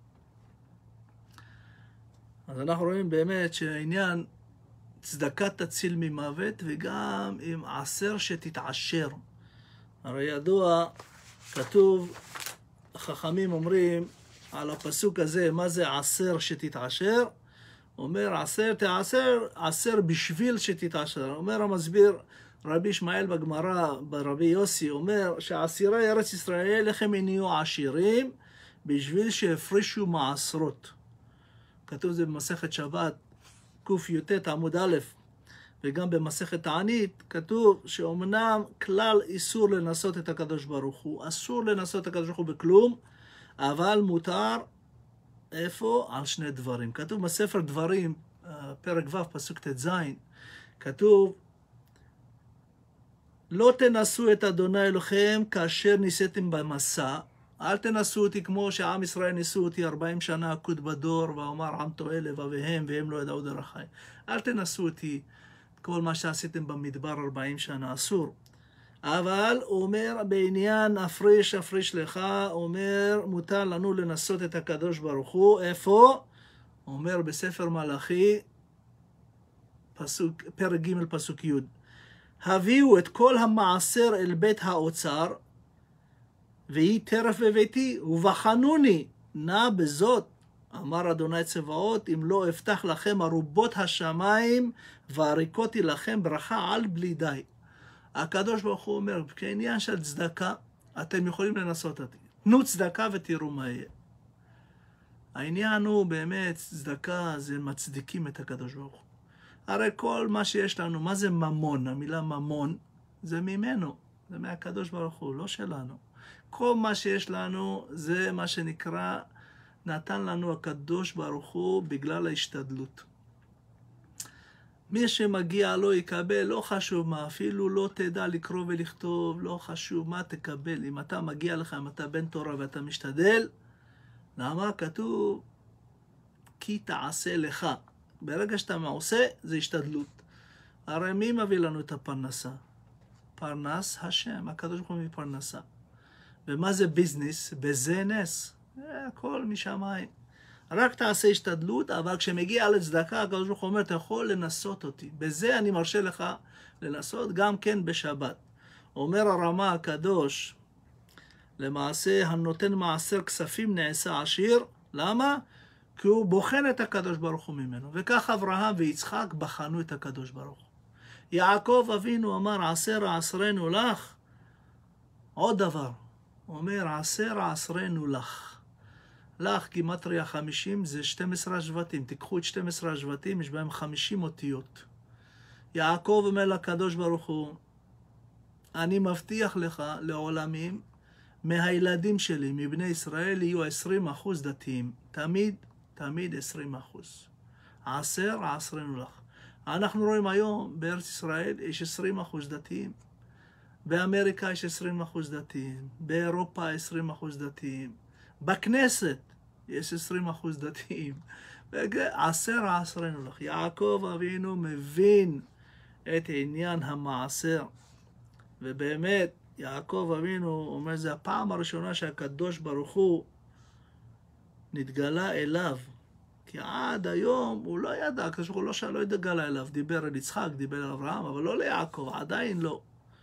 אז אנחנו רואים באמת שהעניין צדקה תציל ממוות, וגם עם עשר שתתעשר. הרי ידוע, כתוב, החכמים אומרים על הפסוק הזה, מה זה עשר שתתעשר? אומר עשר תעשר, עשר בשביל שתתעשר. אומר המסביר רבי ישמעאל בגמרא, ברבי יוסי, אומר שעשירי ארץ ישראל איך הם נהיו עשירים? בשביל שהפרישו מעשרות. כתוב זה במסכת שבת, קי"ט עמוד א', וגם במסכת תענית כתוב שאומנם כלל איסור לנסות את הקדוש ברוך הוא, אסור לנסות את הקדוש ברוך הוא בכלום, אבל מותר, איפה? על 2 דברים. כתוב בספר דברים, פרק ו' פסוק ט"ז, כתוב, לא תנסו את אדוני אלוהיכם כאשר ניסיתם במסע, אל תנסו אותי כמו שעם ישראל ניסו אותי 40 שנה עקוד בדור, ואומר עם טועה לבביהם והם לא ידעו דרכי. אל תנסו אותי כל מה שעשיתם במדבר 40 שנה, אסור. אבל הוא אומר בעניין אפריש לך, אומר מותר לנו לנסות את הקדוש ברוך הוא. איפה? הוא אומר בספר מלאכי, פרק ג' פסוק י', הביאו את כל המעשר אל בית האוצר, והיא טרף בביתי, ובחנוני, נא בזאת, אמר אדוני צבאות, אם לא אפתח לכם ארובות השמיים, והריקותי לכם ברכה על בלי די. הקדוש ברוך הוא אומר, כעניין של צדקה, אתם יכולים לנסות אותי. תנו צדקה ותראו מה יהיה. העניין הוא באמת, צדקה זה מצדיקים את הקדוש ברוך הוא. הרי כל מה שיש לנו, מה זה ממון? המילה ממון זה ממנו, זה מהקדוש ברוך הוא, לא שלנו. כל מה שיש לנו זה מה שנקרא, נתן לנו הקדוש ברוך הוא בגלל ההשתדלות. מי שמגיע לו יקבל, לא חשוב מה, אפילו לא תדע לקרוא ולכתוב, לא חשוב מה תקבל. אם אתה מגיע לך, אם אתה בן תורה ואתה משתדל, למה? כתוב, כי תעשה לך. ברגע שאתה עושה, זה השתדלות. הרי מי מביא לנו את הפרנסה? פרנס השם, הקדוש ברוך הוא מפרנסה. ומה זה ביזנס? בזה נס. הכל משמיים. רק תעשה השתדלות, אבל כשמגיע לצדקה, הקדוש ברוך הוא אומר, אתה יכול לנסות אותי. בזה אני מרשה לך לנסות, גם כן בשבת. אומר הרמה הקדוש, למעשה, הנותן מעשר כספים נעשה עשיר. למה? כי הוא בוחן את הקדוש ברוך הוא ממנו. וכך אברהם ויצחק בחנו את הקדוש ברוך הוא. יעקב אבינו אמר, עשר עשרנו לך. עוד דבר, הוא אומר, עשר עשרנו לך. לך גימטריה 50 זה 12 השבטים. תיקחו את 12 השבטים, יש בהם 50 אותיות. יעקב אומר לקדוש ברוך הוא, אני מבטיח לך לעולמים, מהילדים שלי, מבני ישראל, יהיו 20% דתיים. תמיד 20%. עשר עשרנו לך. אנחנו רואים היום בארץ ישראל יש 20% דתיים. באמריקה יש 20% דתיים. באירופה 20% דתיים. בכנסת יש 20% דתיים. עשר עשרנו לך. יעקב אבינו מבין את עניין המעשר. ובאמת, יעקב אבינו אומר, זה הפעם הראשונה שהקדוש ברוך הוא נתגלה אליו. כי עד היום הוא לא ידע, הקדוש ברוך הוא לא התגלה אליו. דיבר אל יצחק, דיבר אל אברהם, אבל לא ליעקב, עדיין לא.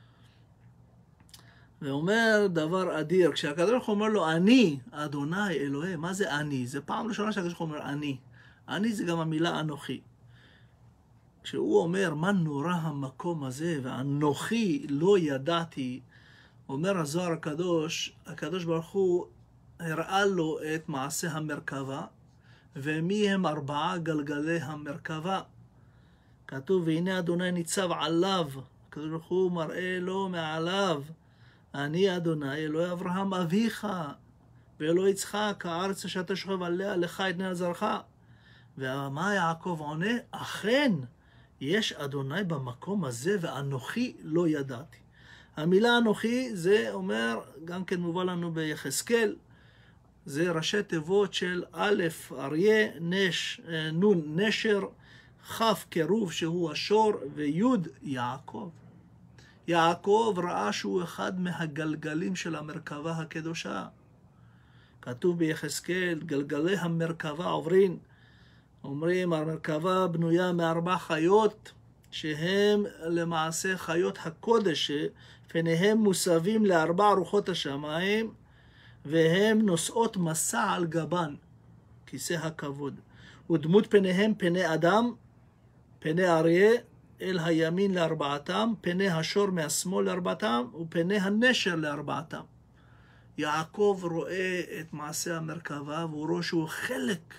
ואומר דבר אדיר, כשהקדוש ברוך הוא אומר לו, אני, אדוני, אלוהים, מה זה אני? זה פעם ראשונה שהקדוש ברוך הוא אומר, אני. אני זה גם המילה אנוכי. כשהוא אומר, מה נורא המקום הזה, ואנוכי לא ידעתי, אומר הזוהר הקדוש, הקדוש ברוך הוא הראה לו את מעשה המרכבה, ומי הם 4 גלגלי המרכבה. כתוב, והנה אדוני ניצב עליו, הקדוש ברוך הוא מראה לו מעליו, אני אדוני, אלוהי אברהם אביך, ואלוהי יצחק, הארץ שאתה שוכב עליה, לך אתנה על זרעך. ומה יעקב עונה? אכן, יש אדוני במקום הזה, ואנוכי לא ידעתי. המילה אנוכי, זה אומר, גם כן מובא לנו ביחזקאל, זה ראשי תיבות של א' אריה, נ' נשר, כ' כרוב שהוא השור, וי' יעקב. יעקב ראה שהוא אחד מהגלגלים של המרכבה הקדושה. כתוב ביחזקאל, גלגלי המרכבה עוברים, אומרים, המרכבה בנויה מ4 חיות, שהם למעשה חיות הקודש, פניהם מוסבים ל4 רוחות השמיים, והם נושאות מסע על גבן, כיסא הכבוד. ודמות פניהם פני אדם, פני אריה, אל הימין ל4, פני השור מהשמאל ל4, ופני הנשר ל4. יעקב רואה את מעשה המרכבה, והוא רואה שהוא חלק.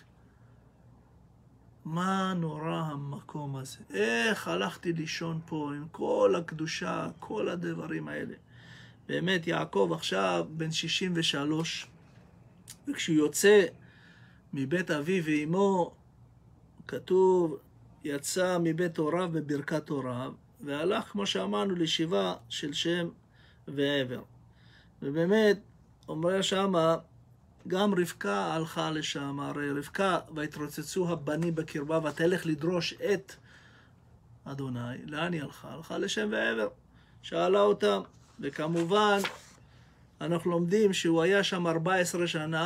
מה נורא המקום הזה? איך הלכתי לישון פה עם כל הקדושה, כל הדברים האלה. באמת יעקב עכשיו בן 63, וכשהוא יוצא מבית אביו ואמו, כתוב, יצא מבית הוריו בברכת הוריו, והלך, כמו שאמרנו, לישיבה של שם ועבר. ובאמת, אומר שמה, גם רבקה הלכה לשם, הרי רבקה, והתרוצצו הבנים בקרבה, ותלך לדרוש את אדוני. לאן היא הלכה? הלכה לשם ועבר. שאלה אותם, וכמובן, אנחנו לומדים שהוא היה שם 14 שנה,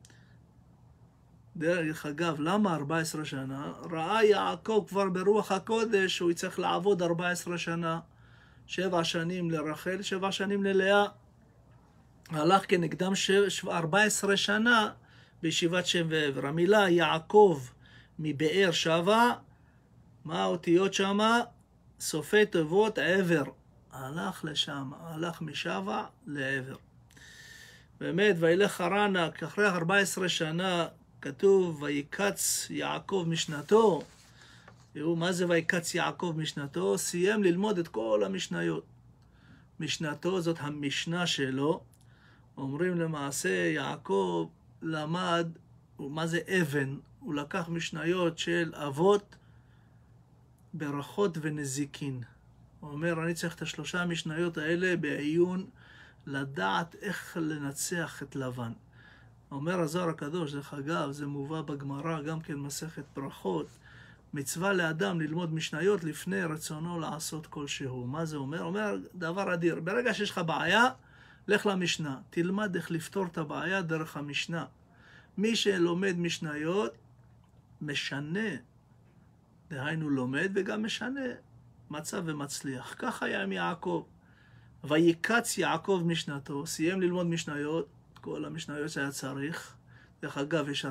דרך אגב, למה 14 שנה? ראה יעקב כבר ברוח הקודש שהוא יצטרך לעבוד 14 שנה, 7 שנים לרחל, 7 שנים ללאה. הלך כנגדם 14 שנה בישיבת שם ועבר. המילה יעקב מבאר שבע, מה האותיות שמה? סופי תיבות עבר. הלך לשם, הלך משבע לעבר. באמת, וילך חרנה, אחרי 14 שנה, כתוב, ויקץ יעקב משנתו. תראו, מה זה ויקץ יעקב משנתו? סיים ללמוד את כל המשניות. משנתו זאת המשנה שלו. אומרים למעשה, יעקב למד, מה זה אבן? הוא לקח משניות של אבות ברכות ונזיקין. הוא אומר, אני צריך את השלושה המשניות האלה בעיון, לדעת איך לנצח את לבן. אומר הזוהר הקדוש, דרך אגב, זה מובא בגמרא, גם כן מסכת ברכות, מצווה לאדם ללמוד משניות לפני רצונו לעשות כלשהו. מה זה אומר? אומר דבר אדיר. ברגע שיש לך בעיה, לך למשנה. תלמד איך לפתור את הבעיה דרך המשנה. מי שלומד משניות, משנה. דהיינו לומד וגם משנה. מצב ומצליח. כך היה עם יעקב. ויקץ יעקב משנתו, סיים ללמוד משניות, כל המשניות שהיה צריך. דרך אגב, יש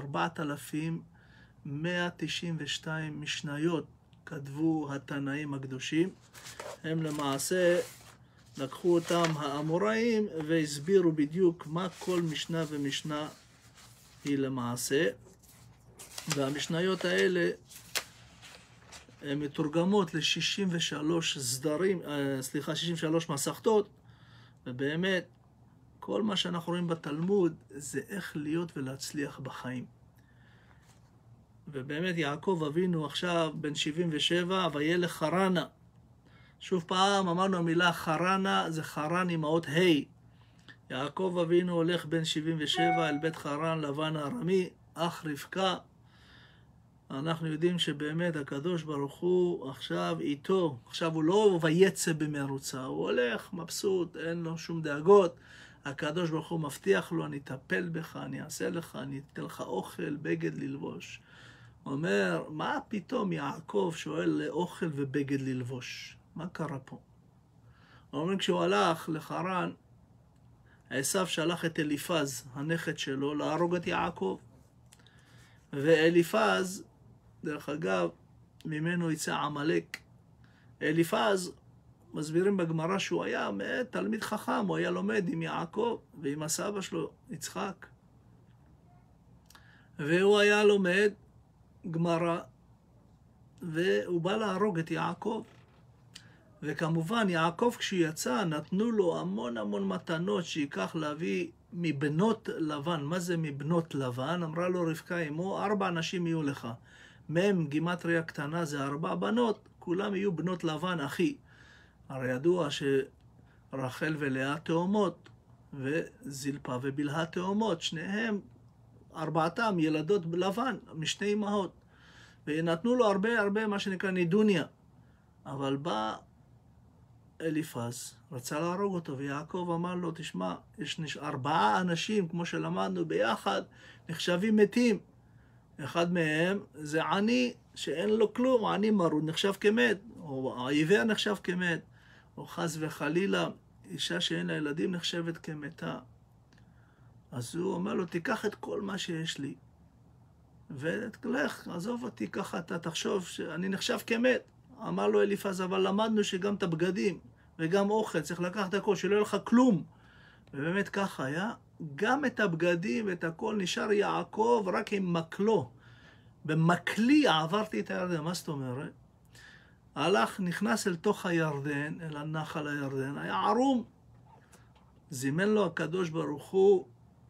4,192 משניות כתבו התנאים הקדושים. הם למעשה לקחו אותם האמוראים והסבירו בדיוק מה כל משנה ומשנה היא למעשה. והמשניות האלה הן מתורגמות ל-63 סדרים, 63 מסכתות, ובאמת כל מה שאנחנו רואים בתלמוד זה איך להיות ולהצליח בחיים. ובאמת יעקב אבינו עכשיו בן 77, וילך חרנה. שוב פעם אמרנו המילה חרנה זה חרן עם האות ה'. יעקב אבינו הולך בן 77 אל בית חרן לבן הארמי, אח רבקה. אנחנו יודעים שבאמת הקדוש ברוך הוא עכשיו איתו. עכשיו הוא לא ויצא במרוצה, הוא הולך מבסוט, אין לו שום דאגות. הקדוש ברוך הוא מבטיח לו, אני אטפל בך, אני אעשה לך, אני אתן לך אוכל, בגד ללבוש. הוא אומר, מה פתאום יעקב שואל לאוכל ובגד ללבוש? מה קרה פה? הוא אומר, כשהוא הלך לחרן, עשיו שלח את אליפז, הנכד שלו, להרוג את יעקב. ואליפז, דרך אגב, ממנו יצא עמלק. אליפז, מסבירים בגמרא שהוא היה תלמיד חכם, הוא היה לומד עם יעקב ועם הסבא שלו, יצחק. והוא היה לומד גמרא, והוא בא להרוג את יעקב. וכמובן, יעקב כשיצא, נתנו לו המון המון מתנות שיקח להביא מבנות לבן. מה זה מבנות לבן? אמרה לו רבקה אמו, 4 אנשים יהיו לך. מהם גימטריה קטנה זה 4 בנות, כולם יהיו בנות לבן, אחי. הרי ידוע שרחל ולאה תאומות, וזלפה ובלהה תאומות, שניהם, 4 ילדות לבן, משני אמהות. ונתנו לו הרבה מה שנקרא נידוניה. אבל בא אליפז, רצה להרוג אותו, ויעקב אמר לו, תשמע, יש 4 אנשים, כמו שלמדנו ביחד, נחשבים מתים. אחד מהם זה עני שאין לו כלום, עני מרוד נחשב כמת, או העיוור נחשב כמת, או חס וחלילה, אישה שאין לה ילדים נחשבת כמתה. אז הוא אומר לו, תיקח את כל מה שיש לי, ולך, עזוב אותי, ככה אתה תחשוב שאני נחשב כמת. אמר לו אליפז, אבל למדנו שגם את הבגדים וגם אוכל, צריך לקחת הכל, שלא יהיה לך כלום. ובאמת ככה היה, גם את הבגדים ואת הכל נשאר יעקב רק עם מקלו. במקלי עברתי את הירדן, מה זאת אומרת? הלך, נכנס אל תוך הירדן, אל הנחל הירדן, היה ערום. זימן לו הקדוש ברוך הוא,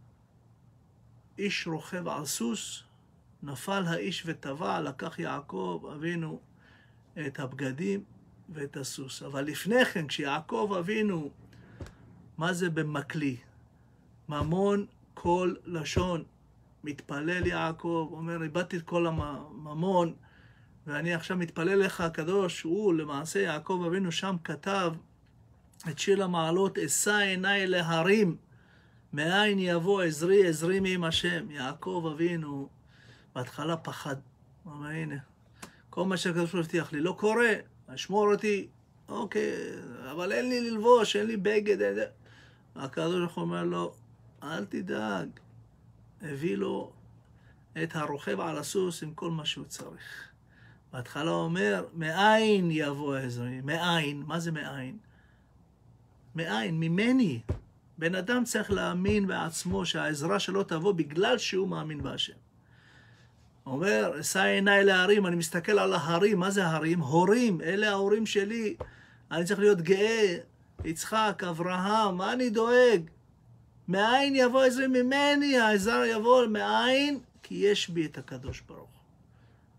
איש רוכב על סוס, נפל האיש וטבע, לקח יעקב אבינו את הבגדים ואת הסוס. אבל לפני כן, כשיעקב אבינו, מה זה במקלי? ממון כל לשון. מתפלל יעקב, אומר, איבדתי את כל הממון, ואני עכשיו מתפלל לך הקדוש. הוא למעשה, יעקב אבינו שם כתב את שיר המעלות, אשא עיניי להרים, מאין יבוא עזרי, עזרי מעם השם. יעקב אבינו בהתחלה פחד. הוא אומר, הנה, כל מה שהקדוש ברוך הוא הבטיח לי לא קורה, אשמור אותי, אוקיי, אבל אין לי ללבוש, אין לי בגד. הקדוש ברוך הוא אומר לו, אל תדאג. הביא לו את הרוכב על הסוס עם כל מה שהוא צריך. בהתחלה הוא אומר, מאין יבוא עזרי? מאין? מה זה מאין? מאין? ממני. בן אדם צריך להאמין בעצמו שהעזרה שלו תבוא בגלל שהוא מאמין בהשם. הוא אומר, אשא עיניי להרים, אני מסתכל על ההרים. מה זה הרים? הורים, אלה ההורים שלי. אני צריך להיות גאה. יצחק, אברהם, מה אני דואג? מאין יבוא עזרי? ממני, העזר יבוא מאין, כי יש בי את הקדוש ברוך הוא.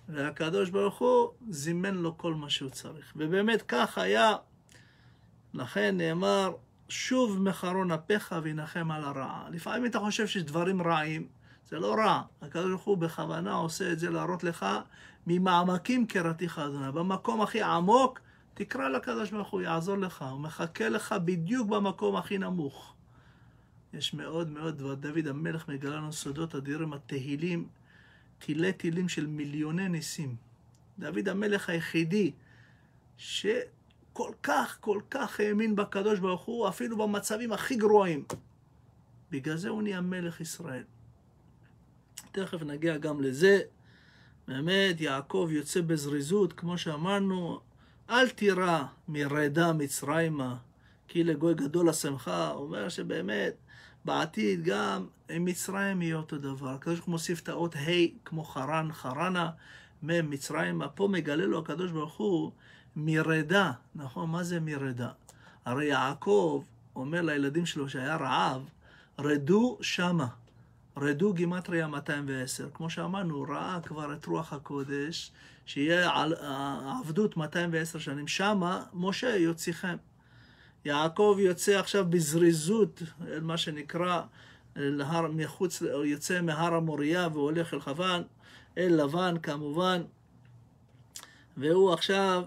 והקדוש ברוך הוא זימן לו כל מה שהוא צריך. ובאמת כך היה, לכן נאמר, שוב מחרון אפיך וינחם על הרעה. לפעמים אתה חושב שיש דברים רעים, זה לא רע. הקדוש ברוך הוא בכוונה עושה את זה להראות לך ממעמקים קראתיך אדוני. במקום הכי עמוק, תקרא לקדוש ברוך הוא, יעזור לך. הוא מחכה לך בדיוק במקום הכי נמוך. יש מאוד מאוד, ודוד המלך מגלה לנו סודות אדירים, התהילים, תילי תילים של מיליוני ניסים. דוד המלך היחידי שכל כך האמין בקדוש ברוך הוא, אפילו במצבים הכי גרועים. בגלל זה הוא נהיה מלך ישראל. תכף נגיע גם לזה. באמת יעקב יוצא בזריזות, כמו שאמרנו, אל תירא מרדה מצרימה, כי לגוי גדול השמחה. הוא אומר שבאמת בעתיד גם עם מצרים יהיה אותו דבר. הקדוש ברוך הוא מוסיף את האות ה' כמו חרן, חרנה, ממצרים. פה מגלה לו הקדוש ברוך הוא מרדה. נכון, מה זה מרדה? הרי יעקב אומר לילדים שלו שהיה רעב, רדו שמה. רדו גימטריה 210. כמו שאמרנו, הוא ראה כבר את רוח הקודש, שיהיה על העבדות 210 שנים. שמה משה יוציכם. יעקב יוצא עכשיו בזריזות, מה שנקרא, מחוץ, יוצא מהר המוריה והולך אל חוון, אל לבן כמובן, והוא עכשיו,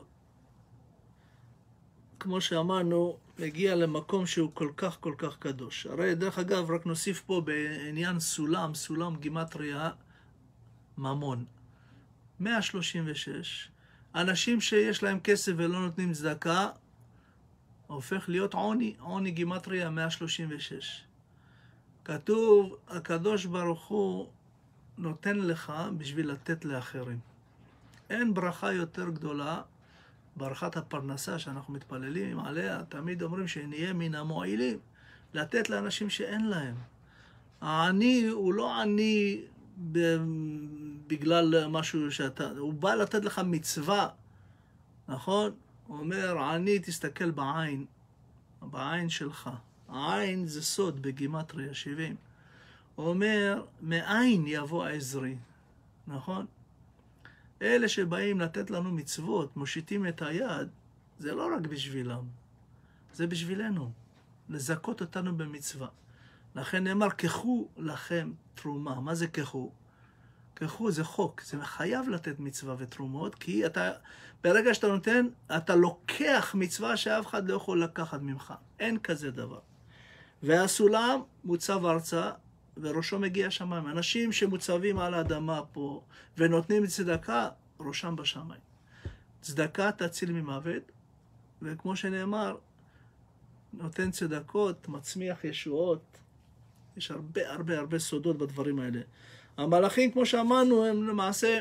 כמו שאמרנו, מגיע למקום שהוא כל כך קדוש. הרי דרך אגב, רק נוסיף פה בעניין סולם, סולם גימטריה ממון. 136. אנשים שיש להם כסף ולא נותנים צדקה, הופך להיות עוני, עוני גימטריה 136. כתוב, הקדוש ברוך הוא נותן לך בשביל לתת לאחרים. אין ברכה יותר גדולה, ברכת הפרנסה שאנחנו מתפללים עליה, תמיד אומרים שנהיה מן המועילים, לתת לאנשים שאין להם. העני הוא לא עני בגלל משהו שאתה, הוא בא לתת לך מצווה, נכון? הוא אומר, עני תסתכל בעין, בעין שלך. העין זה סוד בגימטריה 70. הוא אומר, מאין יבוא עזרי, נכון? אלה שבאים לתת לנו מצוות, מושיטים את היד, זה לא רק בשבילם, זה בשבילנו, לזכות אותנו במצווה. לכן נאמר, קחו לכם תרומה. מה זה קחו? קחו זה חוק, זה חייב לתת מצווה ותרומות, כי אתה, ברגע שאתה נותן, אתה לוקח מצווה שאף אחד לא יכול לקחת ממך. אין כזה דבר. והסולם מוצב ארצה, וראשו מגיע שמיים. אנשים שמוצבים על האדמה פה, ונותנים צדקה, ראשם בשמיים. צדקה תציל ממוות, וכמו שנאמר, נותן צדקות, מצמיח ישועות. יש הרבה סודות בדברים האלה. המלאכים, כמו שאמרנו, הם למעשה,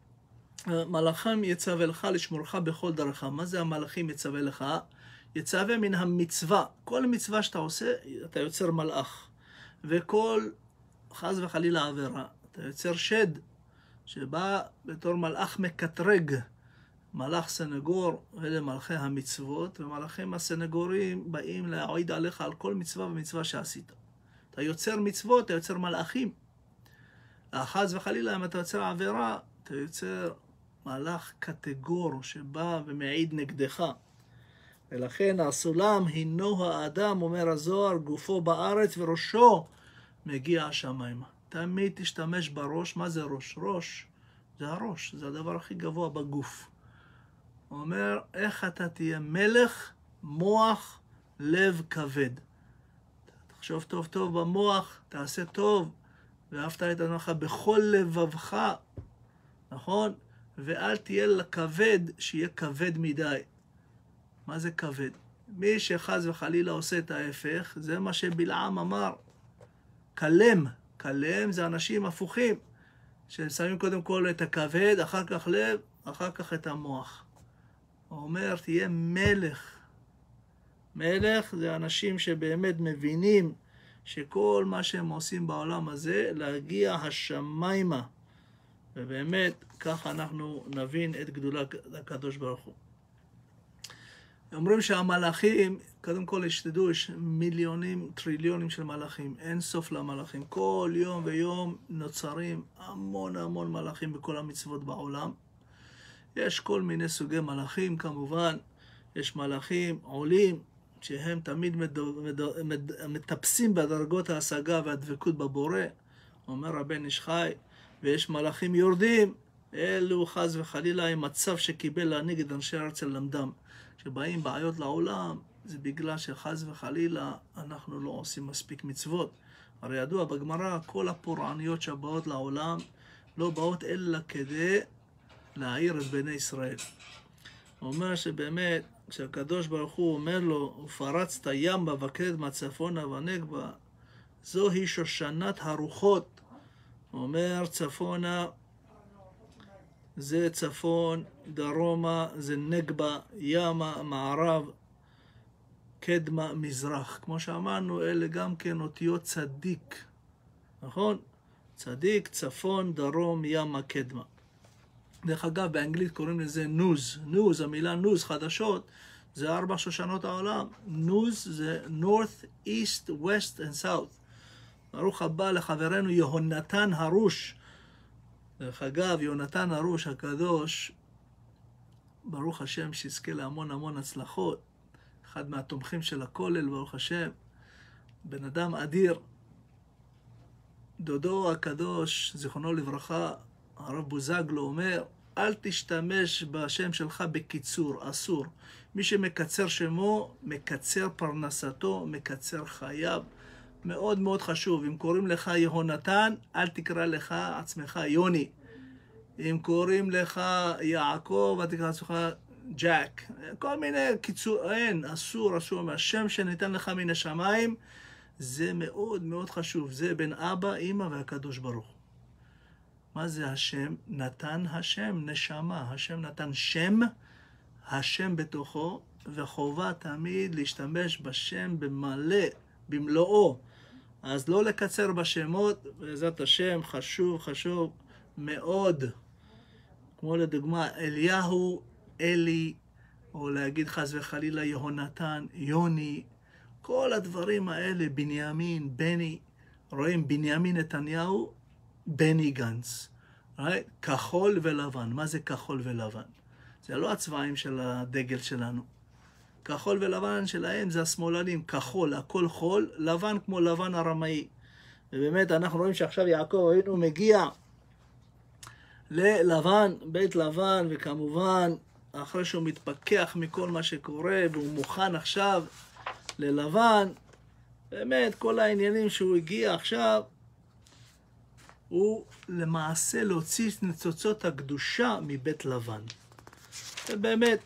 מלאכים יצווה לך לשמורך בכל דרכך. מה זה המלאכים יצווה לך? יצווה מן המצווה. כל מצווה שאתה עושה, אתה יוצר מלאך. וכל חס וחלילה עבירה, אתה יוצר שד, שבא בתור מלאך מקטרג. מלאך סנגור, אלה מלאכי המצוות, ומלאכים הסנגורים באים להעיד עליך על כל מצווה ומצווה שעשית. אתה יוצר מצוות, אתה יוצר מלאכים. חס וחלילה, אם אתה יוצר עבירה, אתה יוצר מלאך קטגור שבא ומעיד נגדך. ולכן הסולם הינו האדם, אומר הזוהר, גופו בארץ וראשו מגיע השמיימה. תמיד תשתמש בראש. מה זה ראש? ראש זה הראש, זה הדבר הכי גבוה בגוף. הוא אומר, איך אתה תהיה מלך, מוח, לב כבד. תחשוב טוב טוב במוח, תעשה טוב, ואהבת את אדונך בכל לבבך, נכון? ואל תהיה לכבד שיהיה כבד מדי. מה זה כבד? מי שחס וחלילה עושה את ההפך, זה מה שבלעם אמר. קלם, קלם זה אנשים הפוכים, ששמים קודם כל את הכבד, אחר כך לב, אחר כך את המוח. הוא אומר, תהיה מלך. מלך זה אנשים שבאמת מבינים שכל מה שהם עושים בעולם הזה, להגיע השמיימה. ובאמת, ככה אנחנו נבין את גדולת הקדוש ברוך הוא. אומרים שהמלאכים, קודם כל שתדעו, יש מיליונים, טריליונים של מלאכים, אין סוף למלאכים. כל יום ויום נוצרים המון מלאכים בכל המצוות בעולם. יש כל מיני סוגי מלאכים כמובן, יש מלאכים עולים שהם תמיד מטפסים בדרגות ההשגה והדבקות בבורא, אומר רבן איש חי, ויש מלאכים יורדים, אלו חס וחלילה עם מצב שקיבל להנהיג את אנשי הארץ ללמדם. כשבאים בעיות לעולם, זה בגלל שחס וחלילה אנחנו לא עושים מספיק מצוות. הרי ידוע בגמרא, כל הפורעניות שבאות לעולם לא באות אלא כדי להעיר את בני ישראל. הוא אומר שבאמת, כשהקדוש ברוך הוא אומר לו, ופרצת ימה וקדמה צפונה ונגבה, זוהי שושנת הרוחות. הוא אומר צפונה זה צפון, דרומה זה נגבה, ימה מערב, קדמה מזרח. כמו שאמרנו, אלה גם כן אותיות צדיק, נכון? צדיק, צפון, דרום, ימה, קדמה. דרך אגב, באנגלית קוראים לזה נוז. נוז, המילה נוז, חדשות, זה 4 שושנות העולם. נוז זה North, East, West and South. ברוך הבא לחברנו יהונתן הרוש. דרך אגב, יהונתן הרוש הקדוש, ברוך השם, שיזכה להמון המון הצלחות. אחד מהתומכים של הכולל, ברוך השם. בן אדם אדיר. דודו הקדוש, זיכרונו לברכה, הרב בוזגלו אומר, אל תשתמש בשם שלך בקיצור, אסור. מי שמקצר שמו, מקצר פרנסתו, מקצר חייו. מאוד מאוד חשוב. אם קוראים לך יהונתן, אל תקרא לך עצמך יוני. אם קוראים לך יעקב, אל תקרא עצמך ג'ק. כל מיני קיצור, אין, אסור, אסור. השם שניתן לך מן השמיים, זה מאוד מאוד חשוב. זה בין אבא, אמא והקדוש ברוך. מה זה השם? נתן השם, נשמה. השם נתן שם, השם בתוכו, וחובה תמיד להשתמש בשם במלא, במלואו. אז לא לקצר בשמות, בעזרת השם, חשוב, חשוב מאוד. כמו לדוגמה, אליהו, אלי, או להגיד חס וחלילה יהונתן, יוני, כל הדברים האלה, בנימין, בני, רואים בנימין נתניהו, בני גנץ. Right? כחול ולבן. מה זה כחול ולבן? זה לא הצבעים של הדגל שלנו. כחול ולבן שלהם זה השמאלנים. כחול, הכל חול, לבן כמו לבן הרמאי. ובאמת אנחנו רואים שעכשיו יעקב אבינו מגיע ללבן, בית לבן, וכמובן אחרי שהוא מתפכח מכל מה שקורה והוא מוכן עכשיו ללבן, באמת כל העניינים שהוא הגיע עכשיו, הוא למעשה להוציא את ניצוצות הקדושה מבית לבן. ובאמת,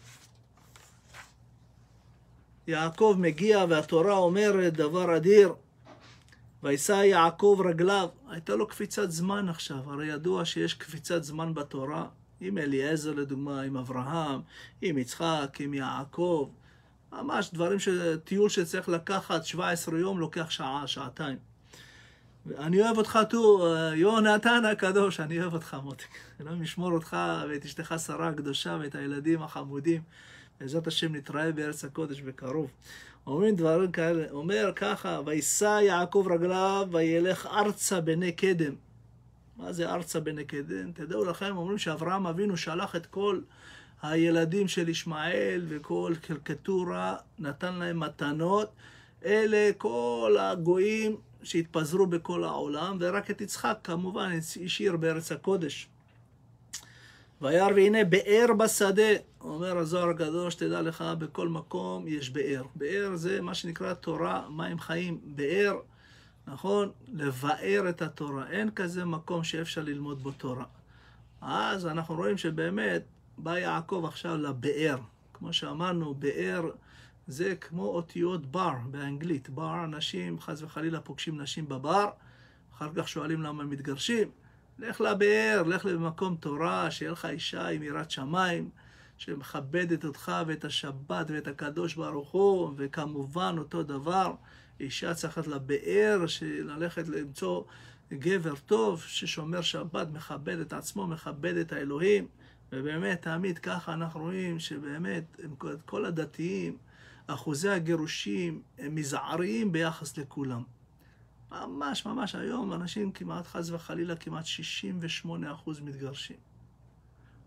יעקב מגיע והתורה אומרת דבר אדיר, וישא יעקב רגליו. הייתה לו קפיצת זמן עכשיו, הרי ידוע שיש קפיצת זמן בתורה, עם אליעזר לדוגמה, עם אברהם, עם יצחק, עם יעקב, ממש דברים טיול שצריך לקחת 17 יום, לוקח שעה, שעתיים. אני אוהב אותך יהונתן הקדוש, אני אוהב אותך מותק. אלוהים ישמור אותך ואת אשתך שרה הקדושה ואת הילדים החמודים. בעזרת השם נתראה בארץ הקודש בקרוב. אומרים דברים כאלה, אומר ככה, וישא יעקב רגליו וילך ארצה בני קדם. מה זה ארצה בני קדם? תדעו לכם, אומרים שאברהם אבינו שלח את כל הילדים של ישמעאל וכל קטורה, נתן להם מתנות. אלה כל הגויים שהתפזרו בכל העולם, ורק את יצחק כמובן השאיר בארץ הקודש. וירא והנה באר בשדה, אומר הזוהר הקדוש, תדע לך, בכל מקום יש באר. באר זה מה שנקרא תורה, מים חיים. באר, נכון? לבאר את התורה. אין כזה מקום שאפשר ללמוד בו תורה. אז אנחנו רואים שבאמת בא יעקב עכשיו לבאר. כמו שאמרנו, באר זה כמו אותיות בר באנגלית. בר, אנשים חס וחלילה פוגשים נשים בבר, אחר כך שואלים למה הם מתגרשים. לך לבאר, לך למקום תורה, שיהיה לך אישה עם יראת שמיים, שמכבדת אותך ואת השבת ואת הקדוש ברוך הוא, וכמובן אותו דבר, אישה צריכה לבאר, ללכת למצוא גבר טוב, ששומר שבת, מכבד את עצמו, מכבד את האלוהים, ובאמת תמיד ככה אנחנו רואים שבאמת כל הדתיים, אחוזי הגירושים הם מזעריים ביחס לכולם. ממש ממש היום אנשים כמעט חס וחלילה כמעט 68% מתגרשים.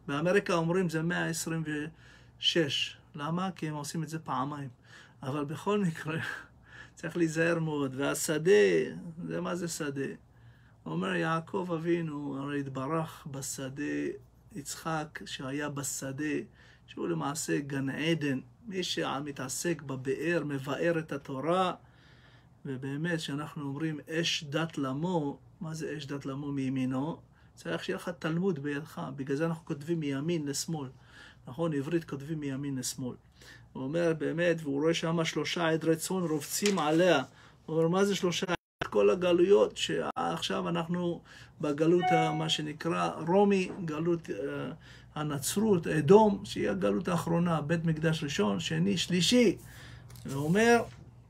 באמריקה אומרים זה 126. למה? כי הם עושים את זה פעמיים. אבל בכל מקרה, צריך להיזהר מאוד. והשדה, זה מה זה שדה? אומר יעקב אבינו, הרי התברך בשדה, יצחק שהיה בשדה, שהוא למעשה גן עדן, מי שמתעסק בבאר, מבאר את התורה, ובאמת שאנחנו אומרים אש דת למו, מה זה אש דת למו מימינו? צריך שיהיה לך תלמוד בידך, בגלל זה אנחנו כותבים מימין לשמאל. נכון, עברית כותבים מימין לשמאל. הוא אומר באמת, והוא רואה שם 3 עדרי צאן רובצים עליה. הוא אומר, מה זה 3? כל הגלויות שעכשיו אנחנו בגלות מה שנקרא רומי, גלות הנצרות, אדום, שהיא הגלות האחרונה, בית מקדש ראשון, שני, שלישי. הוא אומר,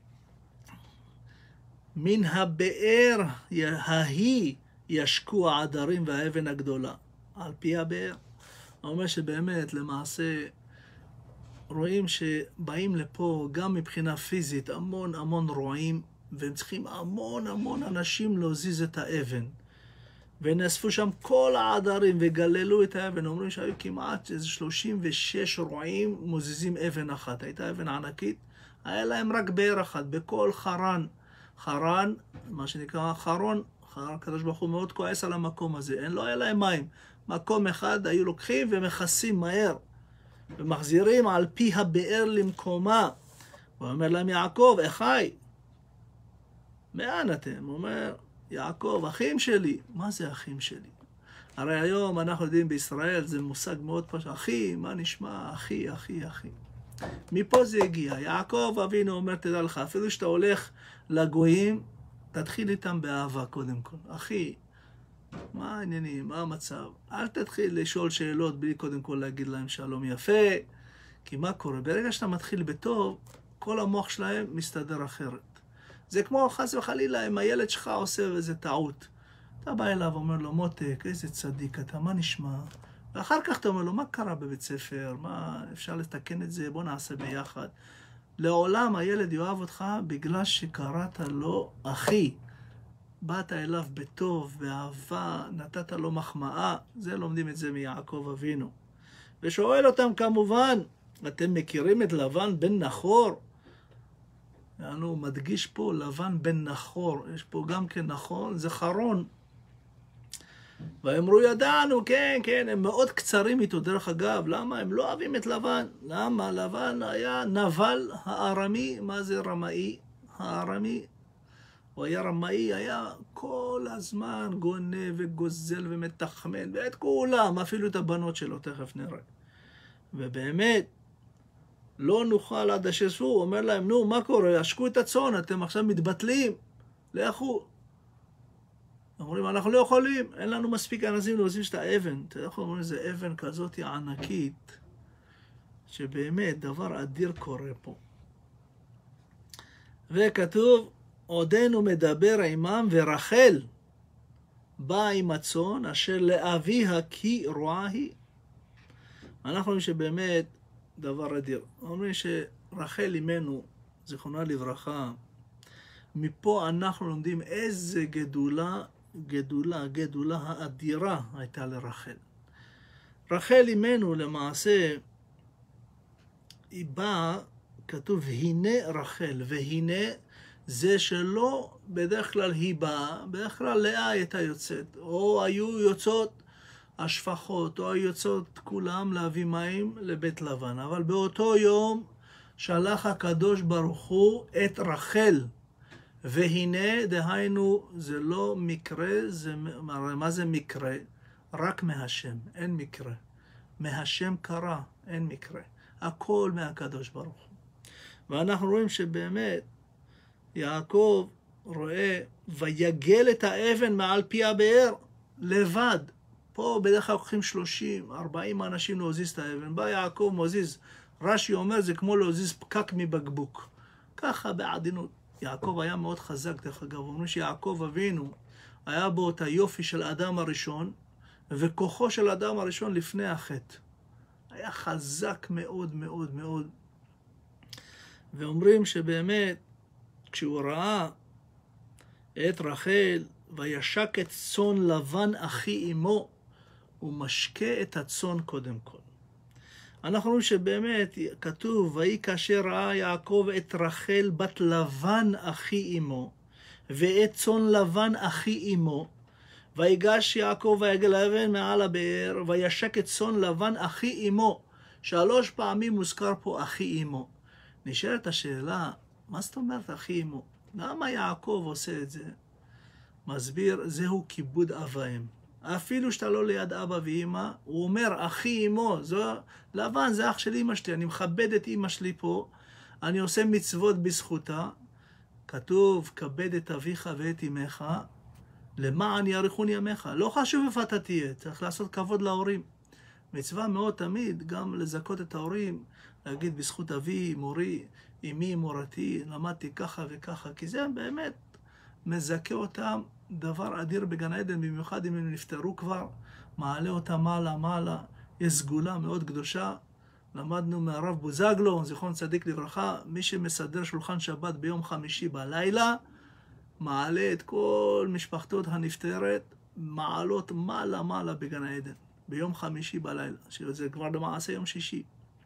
מן הבאר ההיא ישקו העדרים והאבן הגדולה. על פי הבאר. הוא אומר שבאמת, למעשה, רואים שבאים לפה גם מבחינה פיזית המון רועים, והם צריכים המון אנשים להזיז את האבן. ונאספו שם כל העדרים וגללו את האבן. אומרים שהיו כמעט 36 רועים מוזיזים אבן אחת. הייתה אבן ענקית, היה להם רק באר אחת, בכל חרן, מה שנקרא חרון, הקדוש ברוך הוא מאוד כועס על המקום הזה, לא היה להם מים. מקום אחד היו לוקחים ומכסים מהר, ומחזירים על פי הבאר למקומה. הוא אומר להם, יעקב, אחי, מאן אתם? הוא אומר, יעקב, אחים שלי. מה זה אחים שלי? הרי היום אנחנו יודעים בישראל, זה מושג מאוד פשוט. אחי, מה נשמע? אחי. מפה זה הגיע. יעקב אבינו אומר, תדע לך, אפילו שאתה הולך לגויים, תתחיל איתם באהבה קודם כל. אחי, מה העניינים? מה המצב? אל תתחיל לשאול שאלות בלי קודם כל להגיד להם שלום יפה. כי מה קורה? ברגע שאתה מתחיל בטוב, כל המוח שלהם מסתדר אחרת. זה כמו חס וחלילה, אם הילד שלך עושה איזה טעות. אתה בא אליו ואומר לו, מותק, איזה צדיק אתה, מה נשמע? ואחר כך אתה אומר לו, מה קרה בבית ספר? מה, אפשר לתקן את זה? בוא נעשה ביחד. לעולם הילד יאהב אותך בגלל שקראת לו אחי. באת אליו בטוב, באהבה, נתת לו מחמאה. זה לומדים את זה מיעקב אבינו. ושואל אותם כמובן, אתם מכירים את לבן בן נחור? הוא מדגיש פה לבן בן נחור. יש פה גם כן נכון, זה חרון. ואמרו ידענו, כן, הם מאוד קצרים איתו. דרך אגב, למה? הם לא אוהבים את לבן. למה? לבן היה נבל הארמי. מה זה רמאי? הארמי. הוא היה רמאי, היה כל הזמן גונב וגוזל ומתחמן, ואת כולם, אפילו את הבנות שלו, תכף נראה. ובאמת, לא נוכל עד אשר ספו, הוא אומר להם, נו, מה קורה? השקו את הצאן, אתם עכשיו מתבטלים, לכו. אומרים, אנחנו לא יכולים, אין לנו מספיק אנשים להוסיף את האבן. אתה יכול לומר, זה אבן כזאת ענקית, שבאמת דבר אדיר קורה פה. וכתוב, עודנו מדבר עמם, ורחל באה עם הצאן, אשר לאביה כי רואה היא. אנחנו אומרים שבאמת דבר אדיר. אומרים שרחל אמנו, זיכרונה לברכה, מפה אנחנו לומדים איזה גדולה האדירה הייתה לרחל. רחל אמנו למעשה, היא באה, כתוב הנה רחל, והנה זה שלא בדרך כלל היא באה, בדרך כלל לאה הייתה יוצאת, או היו יוצאות השפחות, או היו יוצאות כולם להביא מים לבית לבן. אבל באותו יום שלח הקדוש ברוך הוא את רחל, והנה, דהיינו, זה לא מקרה, מה זה מקרה? רק מהשם, אין מקרה. מהשם קרה, אין מקרה. הכל מהקדוש ברוך הוא. ואנחנו רואים שבאמת, יעקב רואה ויגל את האבן מעל פי הבאר לבד. פה בדרך כלל לוקחים 30-40 אנשים להוזיז את האבן. בא יעקב מוזיז. רש"י אומר זה כמו להוזיז פקק מבקבוק. ככה בעדינות. יעקב היה מאוד חזק דרך אגב. אומרים שיעקב אבינו היה בו את היופי של האדם הראשון וכוחו של האדם הראשון לפני החטא. היה חזק מאוד מאוד מאוד. ואומרים שבאמת כשהוא ראה את רחל וישק את צאן לבן אחי אמו, הוא משקה את הצאן קודם כל. אנחנו רואים שבאמת כתוב, ויהי כאשר ראה יעקב את רחל בת לבן אחי אמו, ואת צאן לבן אחי אמו, ויגש יעקב ויגל האבן מעל הבאר, וישק את צאן לבן אחי אמו. 3 פעמים מוזכר פה אחי אמו. נשאלת השאלה, מה זאת אומרת אחי אמו? למה יעקב עושה את זה? מסביר, זהו כיבוד אב ואם. אפילו שאתה לא ליד אבא ואמא, הוא אומר, אחי אמו, לבן זה אח של אמא שלי, אני מכבד את אמא שלי פה, אני עושה מצוות בזכותה. כתוב, כבד את אביך ואת אמך, למען יאריכון ימיך. לא חשוב איפה אתה תהיה, צריך לעשות כבוד להורים. מצווה מאוד תמיד, גם לזכות את ההורים, להגיד בזכות אבי, מורי, אמי, מורתי, למדתי ככה וככה, כי זה באמת מזכה אותם דבר אדיר בגן עדן, במיוחד אם הם נפטרו כבר, מעלה אותם מעלה מעלה, יש סגולה מאוד קדושה. למדנו מהרב בוזגלו, זיכרון צדיק לברכה, מי שמסדר שולחן שבת ביום חמישי בלילה, מעלה את כל משפחתות הנפטרת, מעלות מעלה מעלה בגן העדן, ביום חמישי בלילה, שזה כבר למעשה יום שישי.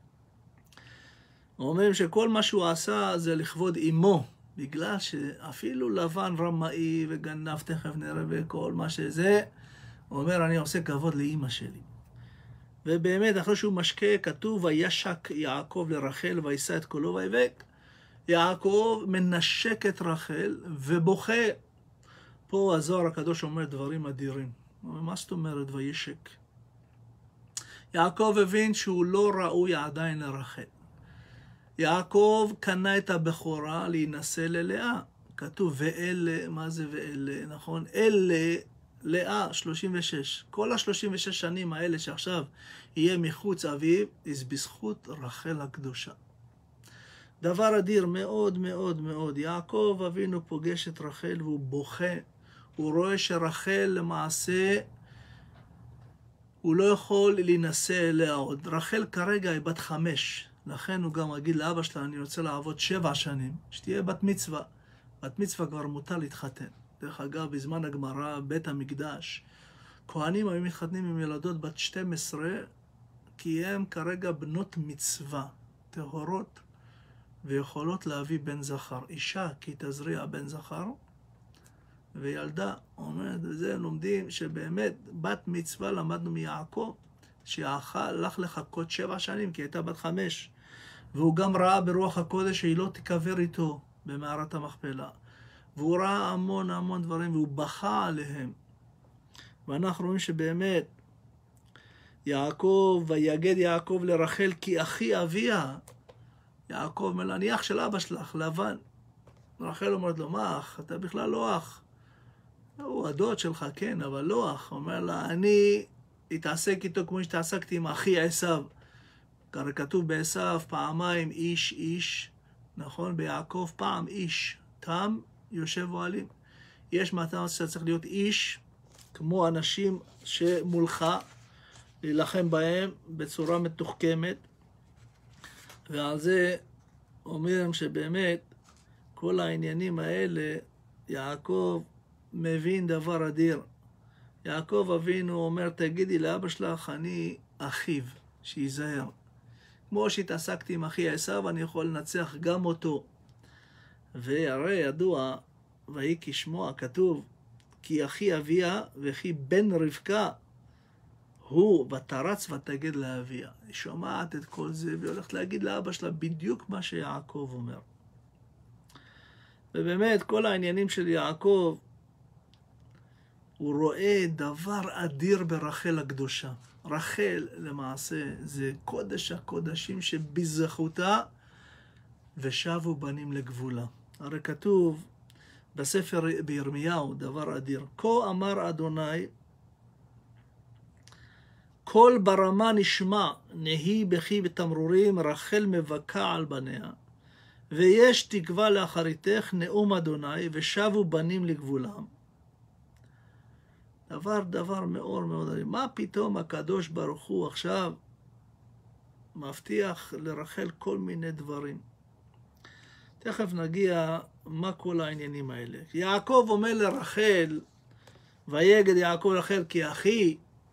אומרים שכל מה שהוא עשה זה לכבוד אמו, בגלל שאפילו לבן רמאי וגנב, תכף נראה וכל מה שזה, הוא אומר, אני עושה כבוד לאמא שלי. ובאמת, אחרי שהוא משקה, כתוב, וישק יעקב לרחל, וישא את קולו ויבק. יעקב מנשק את רחל ובוכה. פה הזוהר הקדוש אומר דברים אדירים. מה זאת אומרת וישק? יעקב הבין שהוא לא ראוי עדיין לרחל. יעקב קנה את הבכורה להינשא ללאה. כתוב ואלה, מה זה ואלה? נכון? אלה, לאה, 36. כל ה-36 שנים האלה שעכשיו יהיה מחוץ אביו, זה בזכות רחל הקדושה. דבר אדיר מאוד מאוד מאוד. יעקב אבינו פוגש את רחל והוא בוכה. הוא רואה שרחל למעשה, הוא לא יכול להינשא אליה עוד. רחל כרגע היא בת 5. לכן הוא גם אגיד לאבא שלה, אני רוצה לעבוד 7 שנים, שתהיה בת מצווה. בת מצווה כבר מותר להתחתן. דרך אגב, בזמן הגמרא, בית המקדש, כהנים היו מתחתנים עם ילדות בת 12, כי הם כרגע בנות מצווה, טהורות, ויכולות להביא בן זכר. אישה כי תזריע בן זכר, וילדה, אומרת, וזה לומדים שבאמת בת מצווה למדנו מיעקב, שהלך לחכות 7 שנים, כי הייתה בת 5, והוא גם ראה ברוח הקודש שהיא לא תקבר איתו במערת המכפלה. והוא ראה המון המון דברים, והוא בכה עליהם. ואנחנו רואים שבאמת, יעקב, ויגד יעקב לרחל כי אחי אביה. יעקב אומר לה, אני אח של אבא שלך, לבן. רחל אומרת לו, מה אח? אתה בכלל לא אח. הוא הדוד שלך, כן, אבל לא אח. אומר לה, אני התעסק איתו כמו שהתעסקתי עם אחי עשיו. הרי כתוב בעשיו פעמיים איש איש, נכון? ביעקב פעם איש, תם יושב אוהלים. יש מתנות שצריך להיות איש, כמו אנשים שמולך, להילחם בהם בצורה מתוחכמת. ועל זה אומרים שבאמת כל העניינים האלה, יעקב מבין דבר אדיר. יעקב אבינו אומר, תגידי לאבא שלך, אני אחיו, שיזהר. כמו שהתעסקתי עם אחי עשיו, אני יכול לנצח גם אותו. והרי ידוע, ויהי כשמוע, כתוב, כי אחי אביה וכי בן רבקה, הוא ותרץ ותגד לאביה. היא שומעת את כל זה, והיא הולכת להגיד לאבא שלה בדיוק מה שיעקב אומר. ובאמת, כל העניינים של יעקב, הוא רואה דבר אדיר ברחל הקדושה. רחל למעשה זה קודש הקודשים שבזכותה ושבו בנים לגבולה. הרי כתוב בספר בירמיהו דבר אדיר. כה אמר אדוני, קול ברמה נשמע, נהי בכי בתמרורים, רחל מבכה על בניה. ויש תקווה לאחריתך, נאום אדוני, ושבו בנים לגבולם. דבר מאוד מאוד, מה פתאום הקדוש ברוך הוא עכשיו מבטיח לרחל כל מיני דברים. תכף נגיע מה כל העניינים האלה. יעקב אומר לרחל, ויגד יעקב לרחל כי אחי,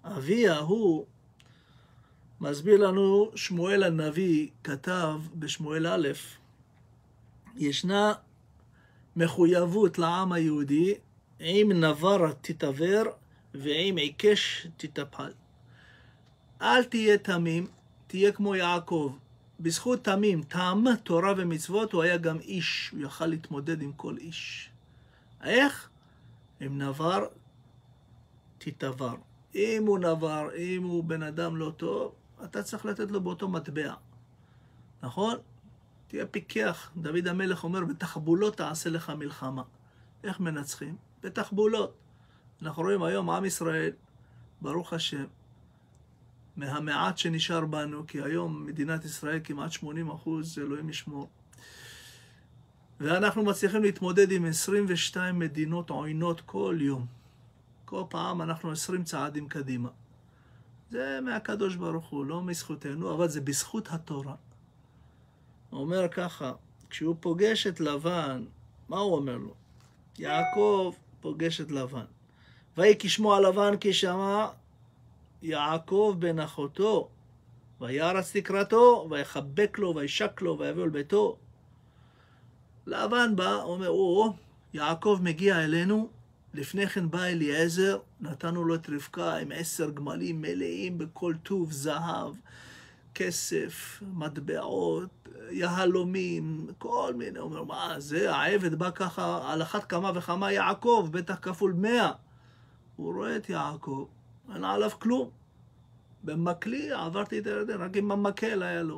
אבי ההוא, מסביר לנו שמואל הנביא, כתב בשמואל א', ישנה מחויבות לעם היהודי, עם נבר תתעבר ועם עיקש תתפעל. אל תהיה תמים, תהיה כמו יעקב. בזכות תמים, תם, תורה ומצוות, הוא היה גם איש, הוא יכל להתמודד עם כל איש. איך? עם נבר תתעבר. אם הוא נבר, אם הוא בן אדם לא טוב, אתה צריך לתת לו באותו מטבע. נכון? תהיה פיקח. דוד המלך אומר, בתחבולות תעשה לך מלחמה. איך מנצחים? בתחבולות. אנחנו רואים היום עם ישראל, ברוך השם, מהמעט שנשאר בנו, כי היום מדינת ישראל כמעט 80%, אלוהים ישמור. ואנחנו מצליחים להתמודד עם 22 מדינות עוינות כל יום. כל פעם אנחנו 20 צעדים קדימה. זה מהקדוש ברוך הוא, לא מזכותנו, אבל זה בזכות התורה. הוא אומר ככה, כשהוא פוגש את לבן, מה הוא אומר לו? יעקב פוגש את לבן. ויהי כשמו על לבן כי שמע יעקב בן אחותו, וירץ לקראתו, ויחבק לו, וישק לו, ויביאו לביתו. לבן בא, אומר, יעקב מגיע אלינו, לפני כן בא אליעזר, נתנו לו את רבקה עם 10 גמלים מלאים בכל טוב, זהב, כסף, מטבעות, יהלומים, כל מיני. הוא אומר, מה זה? העבד בא ככה על אחת כמה וכמה יעקב, בטח כפול 100. הוא רואה את יעקב, אין עליו כלום. במקלי עברתי את הירדן, רק עם המקל היה לו.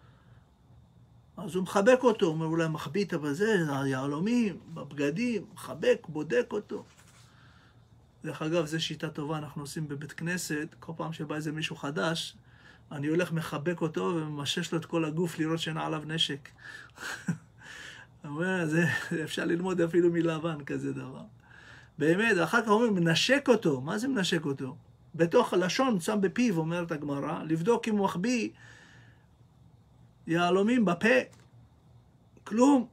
אז הוא מחבק אותו, הוא אומר, אולי מחבית בזה, היהלומים, בבגדים, מחבק, בודק אותו. דרך אגב, זו שיטה טובה, אנחנו עושים בבית כנסת, כל פעם שבא איזה מישהו חדש, אני הולך מחבק אותו ומשש לו את כל הגוף לראות שאין עליו נשק. זה אפשר ללמוד אפילו מלבן כזה דבר. באמת, אחר כך אומרים, מנשק אותו. מה זה מנשק אותו? בתוך הלשון, שם בפיו, אומרת הגמרא, לבדוק אם הוא מחביא יהלומים בפה. כלום.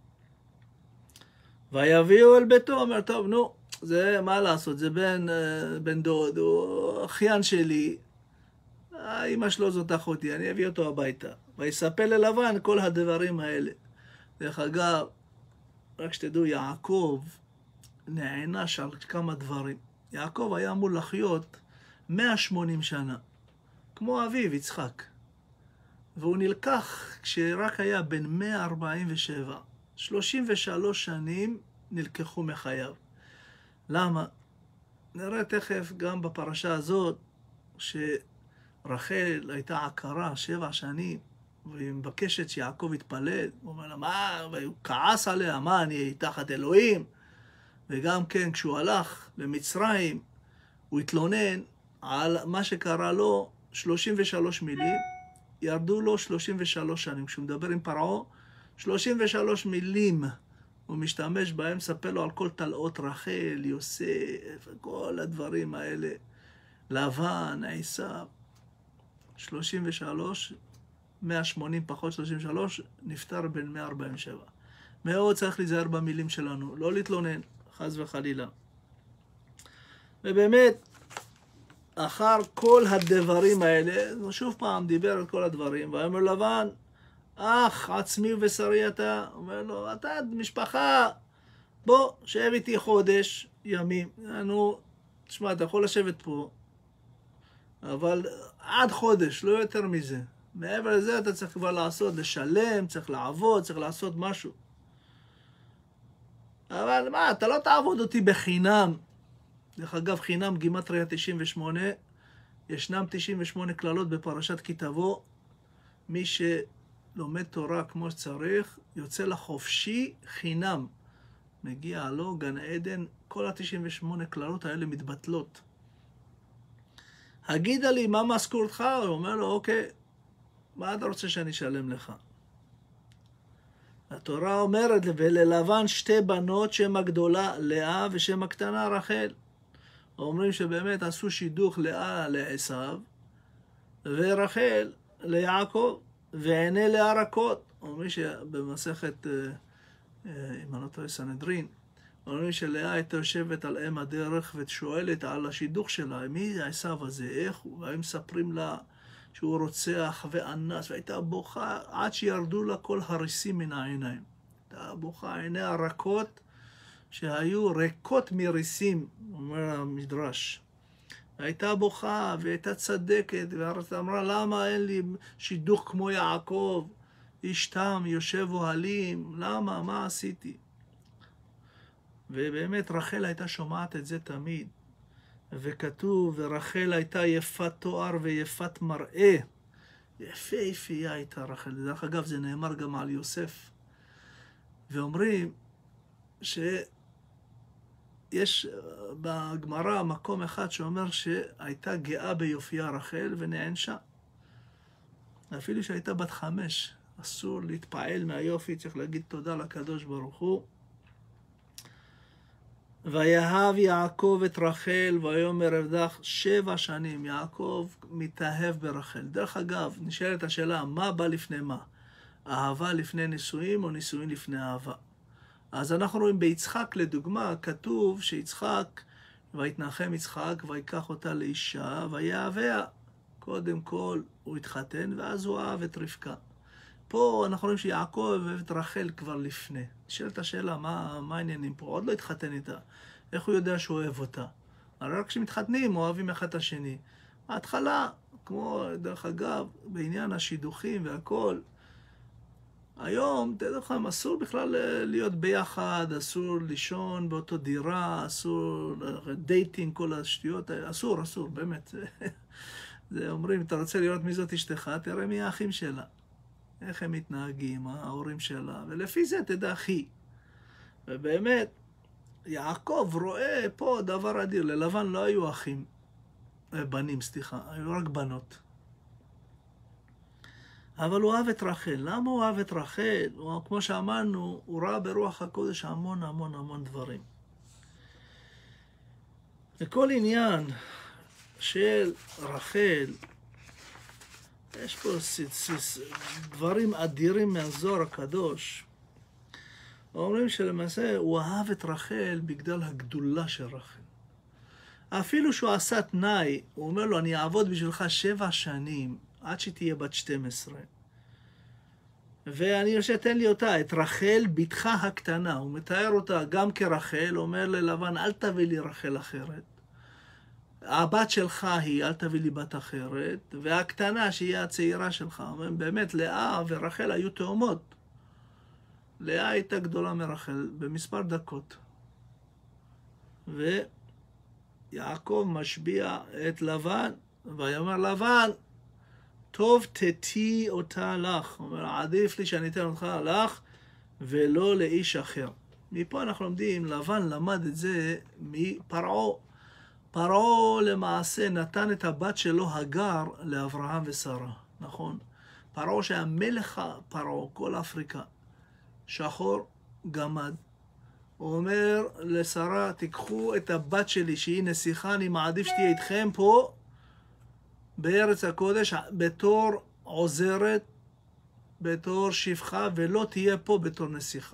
ויביאו אל ביתו, אומר, טוב, נו, זה מה לעשות, זה בן דוד, הוא אחיין שלי, אמא שלו זאת אחותי, אני אביא אותו הביתה. ויספר ללבן כל הדברים האלה. דרך אגב, רק שתדעו, יעקב נענש על כמה דברים. יעקב היה אמור לחיות 180 שנה, כמו אביו יצחק. והוא נלקח כשרק היה בן 147. 33 שנים נלקחו מחייו. למה? נראה תכף גם בפרשה הזאת, שרחל הייתה עקרה 7 שנים, והיא מבקשת שיעקב יתפלל. הוא אומר לה, מה? והוא כעס עליה, מה, אני תחת אלוהים? וגם כן, כשהוא הלך למצרים, הוא התלונן על מה שקרה לו 33 מילים, ירדו לו 33 שנים. כשהוא מדבר עם פרעה, 33 מילים הוא משתמש בהם, מספר לו על כל תלאות רחל, יוסף, כל הדברים האלה, לבן, עשיו, 33, 180 פחות 33, נפטר בן 147. מאוד צריך להיזהר במילים שלנו, לא להתלונן, חס וחלילה. ובאמת, אחר כל הדברים האלה, הוא שוב פעם דיבר על כל הדברים, ואומר לבן, אח, עצמי ובשרי אתה. אומר לו, אתה משפחה, בוא, שב איתי חודש ימים. נו, תשמע, אתה יכול לשבת פה, אבל עד חודש, לא יותר מזה. מעבר לזה אתה צריך כבר לעשות, לשלם, צריך לעבוד, צריך לעשות משהו. אבל מה, אתה לא תעבוד אותי בחינם. דרך אגב, חינם גימטריה 98, ישנם 98 כללות בפרשת כי תבוא. מי שלומד תורה כמו שצריך, יוצא לחופשי חינם. מגיע לו גן עדן, כל ה-98 כללות האלה מתבטלות. הגידה לי, מה משכורתך? הוא אומר לו, אוקיי, מה אתה רוצה שאני אשלם לך? התורה אומרת, וללבן 2 בנות, שם הגדולה לאה ושם הקטנה רחל. אומרים שבאמת עשו שידוך לאה לעשיו, ורחל ליעקב, ועיני לאה רכות. אומרים שבמסכת, אם אני לא טועה, סנהדרין, אומרים שלאה הייתה יושבת על אם הדרך ושואלת על השידוך שלה, מי העשיו הזה, איך הוא, והם מספרים לה שהוא רוצח ואנס, והייתה בוכה עד שירדו לה כל הריסים מן העיניים. הייתה בוכה, עיניה רכות, שהיו ריקות מריסים, אומר המדרש. הייתה בוכה והייתה צדקת, ואמרה למה אין לי שידוך כמו יעקב, איש תם יושב אוהלים, למה, מה עשיתי? ובאמת רחל הייתה שומעת את זה תמיד, וכתוב, ורחל הייתה יפת תואר ויפת מראה, יפהפייה הייתה רחל. דרך אגב, זה נאמר גם על יוסף, ואומרים שיש בגמרא מקום אחד שאומר שהייתה גאה ביופייה רחל ונענשה, אפילו שהייתה בת 5. אסור להתפעל מהיופי, צריך להגיד תודה לקדוש ברוך הוא. ויאהב יעקב את רחל ויאמר ארדך 7 שנים. יעקב מתאהב ברחל. דרך אגב, נשאלת השאלה, מה בא לפני מה? אהבה לפני נישואים או נישואים לפני אהבה? אז אנחנו רואים ביצחק לדוגמה, כתוב שיצחק, ויתנחם יצחק ויקח אותה לאישה ויאהביה. קודם כל הוא התחתן ואז הוא אהב את רבקה. פה אנחנו רואים שיעקב אוהב את רחל כבר לפני. נשאלת השאלה, מה העניינים פה? עוד לא התחתן איתה. איך הוא יודע שהוא אוהב אותה? הרי רק כשמתחתנים אוהבים אחד את השני. ההתחלה, כמו דרך אגב, בעניין השידוכים והכל, היום, תדע לכם, אסור בכלל להיות ביחד, אסור לישון באותו דירה, אסור דייטינג, כל השטויות, אסור, באמת. זה אומרים, אתה רוצה לראות מי זאת אשתך, תראה מי האחים שלה. איך הם מתנהגים, ההורים שלה, ולפי זה תדע אחי. ובאמת, יעקב רואה פה דבר אדיר, ללבן לא היו אחים, בנים, היו רק בנות. אבל הוא אהב את רחל. למה הוא אהב את רחל? כמו שאמרנו, הוא ראה ברוח הקודש המון דברים. וכל עניין של רחל, יש פה דברים אדירים מהזוהר הקדוש. אומרים שלמעשה הוא אהב את רחל בגלל הגדולה של רחל. אפילו שהוא עשה תנאי, הוא אומר לו, אני אעבוד בשבילך 7 שנים, עד שתהיה בת 12. ואני רוצה תן לי אותה, את רחל, בתך הקטנה. הוא מתאר אותה גם כרחל, אומר ללבן, אל תביא לי רחל אחרת. הבת שלך היא, אל תביא לי בת אחרת, והקטנה שהיא הצעירה שלך. באמת, לאה ורחל היו תאומות. לאה הייתה גדולה מרחל במספר דקות. ויעקב משביע את לבן, ויאמר לבן, טוב תתי אותה לך. הוא אומר, עדיף לי שאני אתן אותך לך, ולא לאיש אחר. מפה אנחנו לומדים, לבן למד את זה מפרעה. פרעה למעשה נתן את הבת שלו הגר לאברהם ושרה, נכון? פרעה שהיה מלך פרעה, כל אפריקה, שחור גמד. הוא אומר לשרה, תיקחו את הבת שלי שהיא נסיכה, אני מעדיף שתהיה איתכם פה בארץ הקודש בתור עוזרת, בתור שפחה, ולא תהיה פה בתור נסיכה.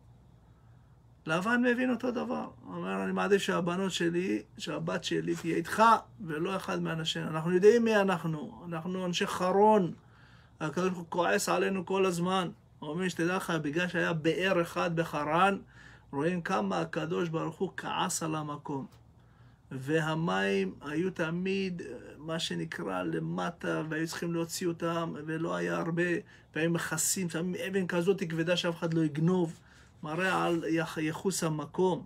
לבן מבין אותו דבר. הוא אומר, אני מעדיף שהבת שלי תהיה איתך, ולא אחד מהאנשים. אנחנו יודעים מי אנחנו. אנחנו אנשי חרון. הקדוש ברוך הוא כועס עלינו כל הזמן. הוא אומר, שתדע לך, בגלל שהיה באר אחד בחרן, רואים כמה הקדוש ברוך הוא כעס על המקום. והמים היו תמיד, מה שנקרא, למטה, והיו צריכים להוציא אותם, ולא היה הרבה, והיו מכסים, אבן כזאת כבדה שאף אחד לא יגנוב. מראה על יחוס המקום.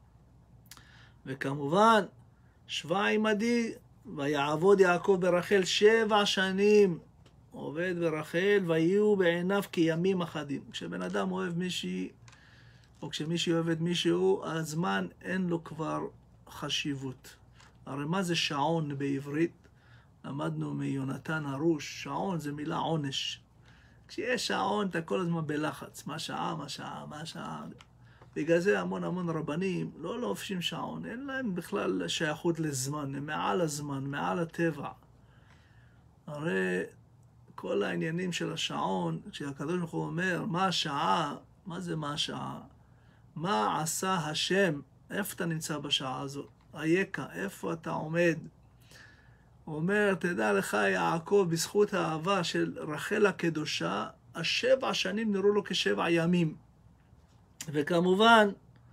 וכמובן, שווה עמדי, ויעבוד יעקב ברחל 7 שנים. עובד ברחל, ויהיו בעיניו כימים אחדים. כשבן אדם אוהב מישהי, או כשמישהי אוהבת מישהו, הזמן אין לו כבר חשיבות. הרי מה זה שעון בעברית? למדנו מיונתן הרוש, שעון זה מילה עונש. כשיש שעון, אתה כל הזמן בלחץ. מה שעה. בגלל זה המון רבנים לא לובשים שעון. אין להם בכלל שייכות לזמן. הם מעל הזמן, מעל הטבע. הרי כל העניינים של השעון, כשהקדוש ברוך הוא אומר, מה השעה? מה זה מה השעה? מה עשה השם? איפה אתה נמצא בשעה הזאת? אייכה, איפה אתה עומד? הוא אומר, תדע לך יעקב, בזכות האהבה של רחל הקדושה, 7 שנים נראו לו כ7 ימים. וכמובן,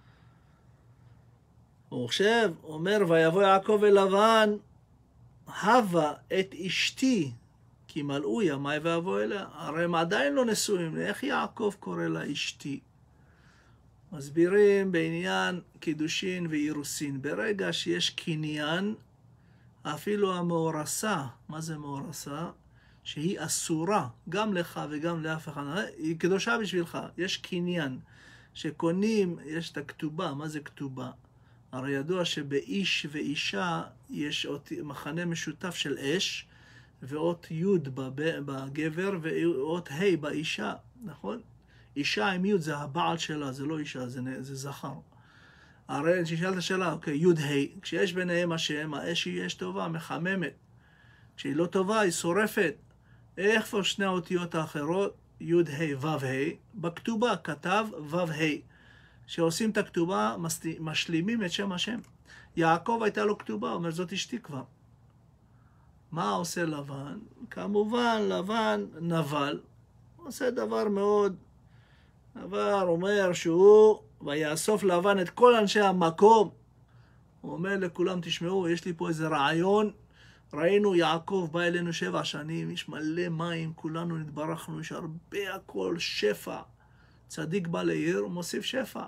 הוא חושב, אומר, ויבוא יעקב אל לבן, הווה את אשתי, כי מלאו ימי ואבוא אליה. הרי הם עדיין לא נשואים, איך יעקב קורא לה אשתי? מסבירים בעניין קידושין ואירוסין. ברגע שיש קניין, אפילו המאורסה, מה זה מאורסה? שהיא אסורה, גם לך וגם לאף אחד, היא קדושה בשבילך, יש קניין. שקונים, יש את הכתובה, מה זה כתובה? הרי ידוע שבאיש ואישה יש מחנה משותף של אש, ואות י' בגבר ואות ה' באישה, נכון? אישה עם י' זה הבעל שלה, זה לא אישה, זה זכר. הרי כששאלת השאלה, אוקיי, י' ה', כשיש ביניהם השם, האש היא אש טובה, מחממת. כשהיא לא טובה, היא שורפת. איפה שני האותיות האחרות? י' ה' ו' ה', בכתובה כתב ו' ה'. שעושים את הכתובה, משלימים את שם השם. יעקב הייתה לו כתובה, אומר זאת אשתי כבר. מה עושה לבן? כמובן, לבן נבל. עושה דבר מאוד, דבר אומר שהוא, ויאסוף לבן את כל אנשי המקום. הוא אומר לכולם, תשמעו, יש לי פה איזה רעיון. ראינו יעקב בא אלינו 7 שנים, יש מלא מים, כולנו נתברכנו, יש הרבה הכל, שפע. צדיק בא לעיר, הוא מוסיף שפע.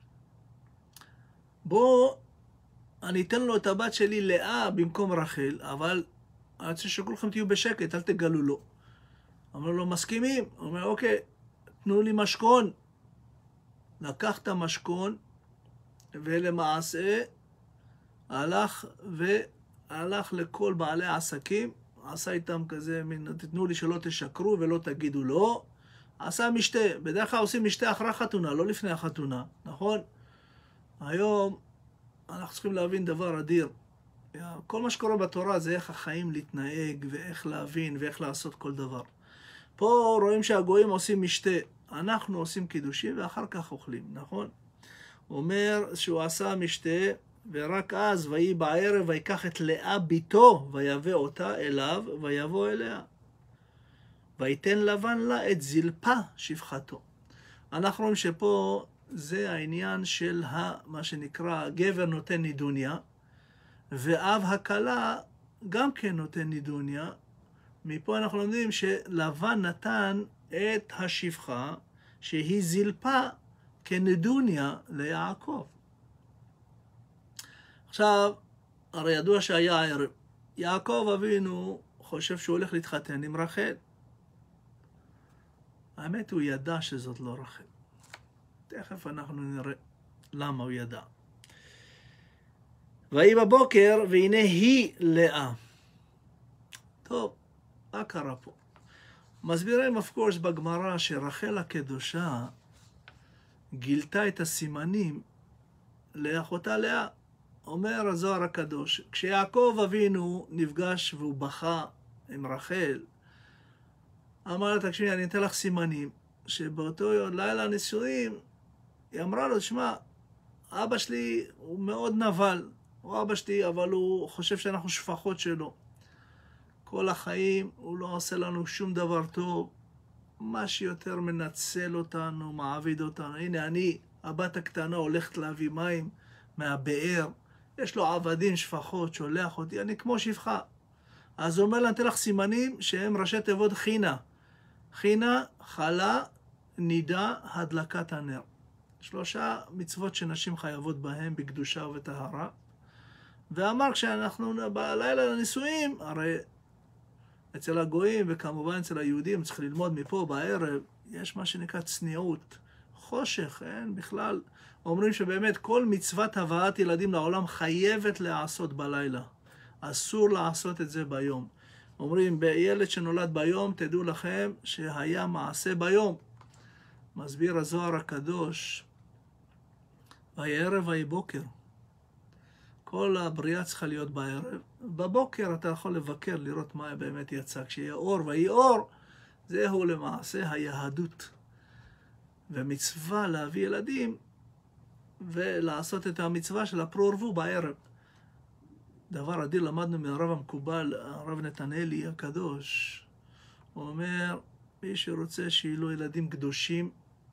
בוא, אני אתן לו את הבת שלי לאה במקום רחל, אבל אני רוצה שכולכם תהיו בשקט, אל תגלו לו. אמרו לו, מסכימים? הוא אומר, אוקיי, תנו לי משכון. לקח את המשכון, ולמעשה הלך לכל בעלי העסקים, עשה איתם כזה, תתנו לי שלא תשקרו ולא תגידו לא. עשה משתה, בדרך כלל עושים משתה אחרי החתונה, לא לפני החתונה, נכון? היום אנחנו צריכים להבין דבר אדיר. כל מה שקורה בתורה זה איך החיים להתנהג ואיך להבין ואיך לעשות כל דבר. פה רואים שהגויים עושים משתה, אנחנו עושים קידושים ואחר כך אוכלים, נכון? הוא אומר שהוא עשה משתה ורק אז ויהי בערב ויקח את לאה ביתו ויבא אותה אליו ויבוא אליה. ויתן לבן לה את זלפה שפחתו. אנחנו רואים שפה זה העניין של מה שנקרא גבר נותן נידוניה, ואב הכלה גם כן נותן נידוניה. מפה אנחנו לומדים שלבן נתן את השפחה שהיא זלפה כנידוניה ליעקב. עכשיו, הרי ידוע שהיה ערב. יעקב אבינו חושב שהוא הולך להתחתן עם רחל. האמת הוא ידע שזאת לא רחל. תכף אנחנו נראה למה הוא ידע. ויהי בבוקר והנה היא לאה. טוב, מה קרה פה? מסבירים of course בגמרא שרחל הקדושה גילתה את הסימנים לאחותה לאה. אומר הזוהר הקדוש, כשיעקב אבינו נפגש והוא בכה עם רחל, אמר לה, תקשיבי, אני אתן לך סימנים, שבאותו לילה נישואים, היא אמרה לו, שמע, אבא שלי הוא מאוד נבל, הוא אבא שלי, אבל הוא חושב שאנחנו שפחות שלו. כל החיים הוא לא עושה לנו שום דבר טוב, מה שיותר מנצל אותנו, מעביד אותנו. הנה אני, הבת הקטנה הולכת להביא מים מהבאר, יש לו עבדים שפחות, שולח אותי, אני כמו שפחה. אז הוא אומר לה, נתן לך סימנים שהם ראשי תיבות חינה. חינה, חלה, נידה, הדלקת הנר. 3 מצוות שנשים חייבות בהם בקדושה ובטהרה. ואמר כשאנחנו בלילה לנישואים, הרי אצל הגויים וכמובן אצל היהודים צריך ללמוד מפה בערב, יש מה שנקרא צניעות, חושך, אין בכלל. אומרים שבאמת כל מצוות הבאת ילדים לעולם חייבת לעשות בלילה. אסור לעשות את זה ביום. אומרים, בילד שנולד ביום, תדעו לכם שהיה מעשה ביום. מסביר הזוהר הקדוש, ויהי ערב ויהי בוקר. כל הבריאה צריכה להיות בערב. בבוקר אתה יכול לבקר, לראות מה באמת יצא. כשיהיה אור ויהי אור, זהו למעשה היהדות. ומצווה להביא ילדים ולעשות את המצווה של הפרו ורבו בערב. דבר אדיר למדנו מהרב המקובל, הרב נתנאלי הקדוש. הוא אומר, מי שרוצה שיהיו לו ילדים קדושים,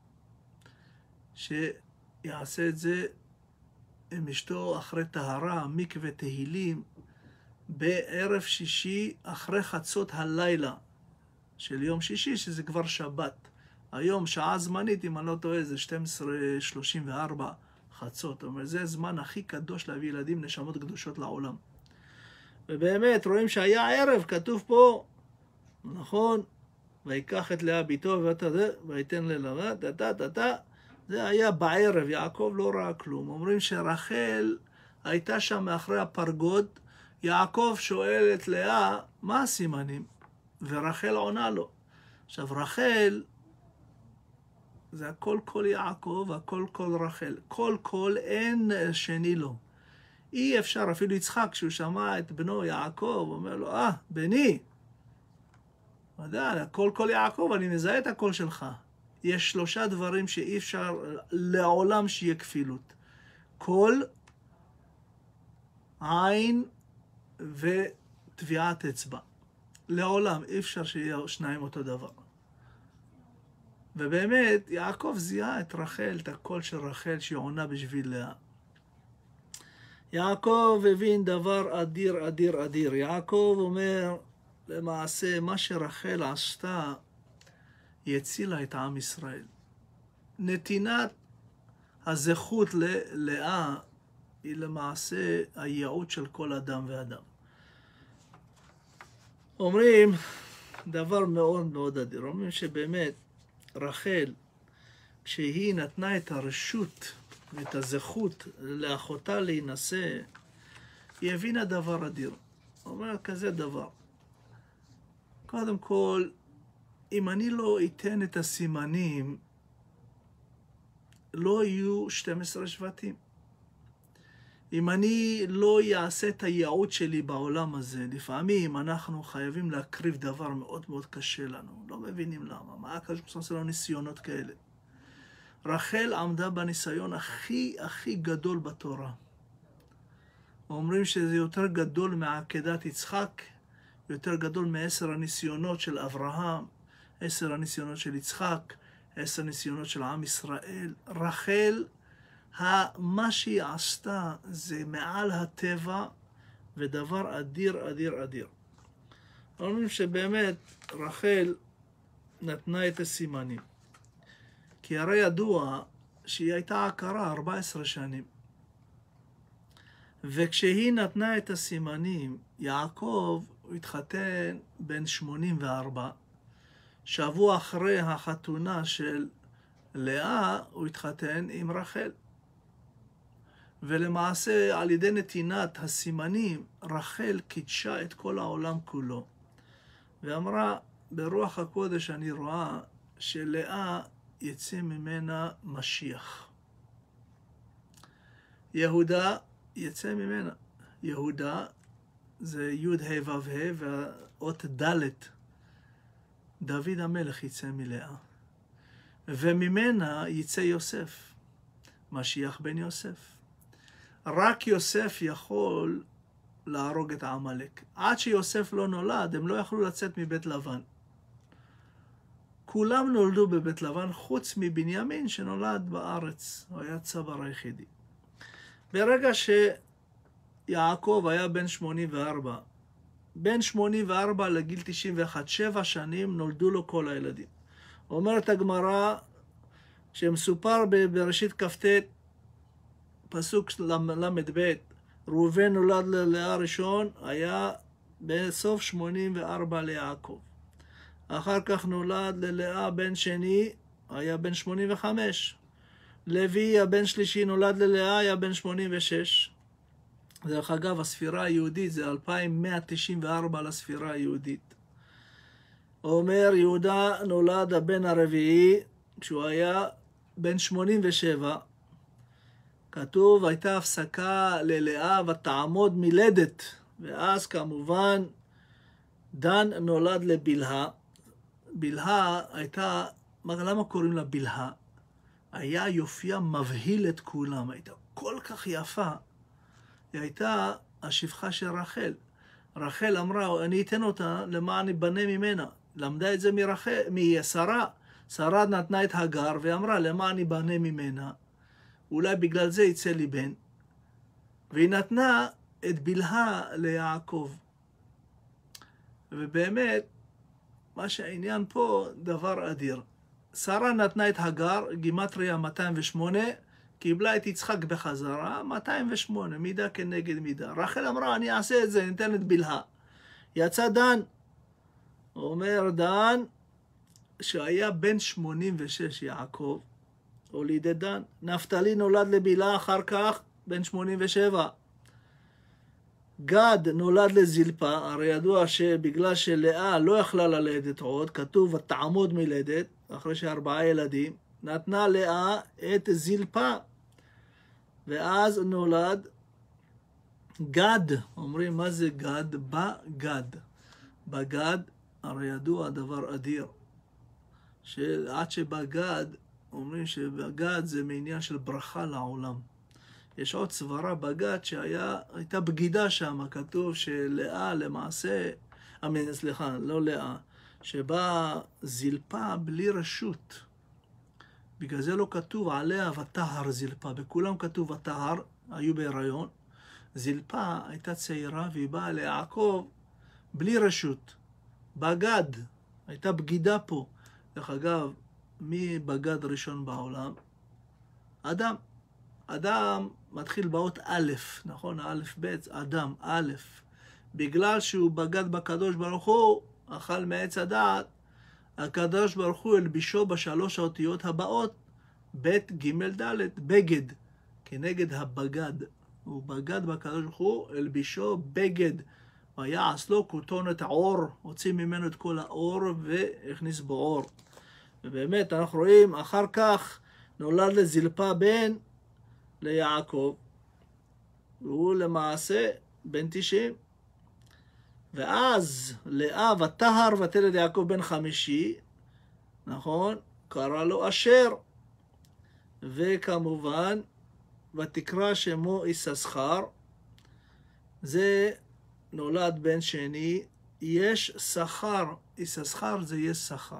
שיעשה את זה עם אשתו אחרי טהרה, מקווה תהילים, בערב שישי אחרי חצות הלילה של יום שישי, שזה כבר שבת. היום שעה זמנית, אם אני לא טועה, זה 12:34 חצות. זאת אומרת, זה הזמן הכי קדוש להביא ילדים, נשמות קדושות לעולם. ובאמת, רואים שהיה ערב, כתוב פה, נכון, ויקח את לאה ביתו ויתן ללבן, זה היה בערב, יעקב לא ראה כלום. אומרים שרחל הייתה שם מאחרי הפרגוד, יעקב שואל את לאה, מה הסימנים? ורחל עונה לו. עכשיו, רחל, זה הכל כל יעקב, הכל כל רחל. כל אין שני לו. אי אפשר, אפילו יצחק, כשהוא שמע את בנו יעקב, אומר לו, בני, הכל כל יעקב, אני מזהה את הקול שלך. יש 3 דברים שאי אפשר לעולם שיהיה כפילות. קול, עין וטביעת אצבע. לעולם אי אפשר שיהיה 2 אותו דבר. ובאמת, יעקב זיהה את רחל, את הקול של רחל שהיא עונה בשביל לאה. יעקב הבין דבר אדיר, אדיר, אדיר. יעקב אומר, למעשה, מה שרחל עשתה, היא הצילה את עם ישראל. נתינת הזכות ללאה היא למעשה הייעוד של כל אדם ואדם. אומרים דבר מאוד מאוד אדיר. אומרים שבאמת רחל, כשהיא נתנה את הרשות ואת הזכות לאחותה להינשא, היא הבינה דבר אדיר. אומרת כזה דבר. קודם כל, אם אני לא אתן את הסימנים, לא יהיו 12 שבטים. אם אני לא אעשה את הייעוד שלי בעולם הזה, לפעמים אנחנו חייבים להקריב דבר מאוד מאוד קשה לנו. לא מבינים למה. מה הקדוש ברוך הוא עושה לנו ניסיונות כאלה? רחל עמדה בניסיון הכי גדול בתורה. אומרים שזה יותר גדול מעקדת יצחק, יותר גדול מ10 הניסיונות של אברהם, 10 הניסיונות של יצחק, 10 ניסיונות של עם ישראל. רחל, מה שהיא עשתה זה מעל הטבע ודבר אדיר, אדיר, אדיר. אומרים שבאמת רחל נתנה את הסימנים. כי הרי ידוע שהיא הייתה עקרה 14 שנים. וכשהיא נתנה את הסימנים, יעקב הוא התחתן בן 84. שבוע אחרי החתונה של לאה הוא התחתן עם רחל. ולמעשה על ידי נתינת הסימנים, רחל קידשה את כל העולם כולו. ואמרה, ברוח הקודש אני רואה שלאה יצא ממנה משיח. יהודה יצא ממנה. יהודה זה י' ה' ו' ה' והאות ד'. דוד המלך יצא מלאה. וממנה יצא יוסף. משיח בן יוסף. רק יוסף יכול להרוג את העמלק. עד שיוסף לא נולד, הם לא יכלו לצאת מבית לבן. כולם נולדו בבית לבן, חוץ מבנימין שנולד בארץ. הוא היה צבר היחידי. ברגע שיעקב היה בן 84, בין 84 לגיל 91, 7 שנים נולדו לו כל הילדים. אומרת הגמרא, שמסופר בראשית כ"ט, פסוק ל"ב, ראובן נולד ללאה ראשון, היה בסוף 84 ליעקב. אחר כך נולד ללאה בן שני, היה בן 85. לוי הבן שלישי נולד ללאה, היה בן 86. דרך אגב, הספירה היהודית זה 2194 לספירה היהודית. אומר, יהודה נולד הבן הרביעי, כשהוא היה בן 87. כתוב, הייתה הפסקה ללאה ותעמוד מלדת. ואז כמובן, דן נולד לבלהה. בלהה הייתה, למה קוראים לה בלהה? היה יופייה מבהיל את כולם, הייתה כל כך יפה. היא הייתה השפחה של רחל. רחל אמרה, אני אתן אותה למען יבנה ממנה. למדה את זה משרה. שרה נתנה את הגר ואמרה, למען יבנה ממנה. אולי בגלל זה יצא לי בן. והיא נתנה את בלהה ליעקב. ובאמת, מה שהעניין פה, דבר אדיר. שרה נתנה את הגר, גימטריה 208, קיבלה את יצחק בחזרה, 208, מידה כנגד מידה. רחל אמרה, אני אעשה את זה, ניתן את בלהה. יצא דן. אומר דן, שהיה בן 86 יעקב, הוליד את דן. נפתלי נולד לבלהה אחר כך, בן 87. גד נולד לזלפה, הרי ידוע שבגלל שלאה לא יכלה ללדת עוד, כתוב ותעמוד מלדת, אחרי 4 ילדים, נתנה לאה את זלפה, ואז נולד גד. אומרים מה זה גד? בגד. בגד, הרי ידוע דבר אדיר, שעד שבגד, אומרים שבגד זה מעניין של ברכה לעולם. יש עוד סברה בגד שהייתה בגידה שם, כתוב שלאה למעשה, סליחה, לא לאה, שבאה זלפה בלי רשות. בגלל זה לא כתוב עליה ותהר זלפה, בכולם כתוב ותהר, היו בהיריון. זלפה הייתה צעירה והיא באה ליעקב בלי רשות. בגד, הייתה בגידה פה. דרך אגב, מי בגד ראשון בעולם? אדם. אדם מתחיל באות א', נכון? א' ב', אדם, א'. בגלל שהוא בגד בקדוש ברוך הוא, אכל מעץ הדעת, הקדוש ברוך הוא הלבישו בשלוש האותיות הבאות, ב' ג' ד', בגד, כנגד הבגד. הוא בגד בקדוש ברוך הוא, הלבישו בגד. ויעש לו כותונת עור, הוציא ממנו את כל האור והכניס בו אור. ובאמת אנחנו רואים, אחר כך נולד לזלפה בן ליעקב, והוא למעשה בן 90. ואז לאה ותהר ותלד יעקב בן 50, נכון? קרא לו אשר. וכמובן, ותקרא שמו יששכר, זה נולד בן שני, יש שכר, יששכר זה יש שכר.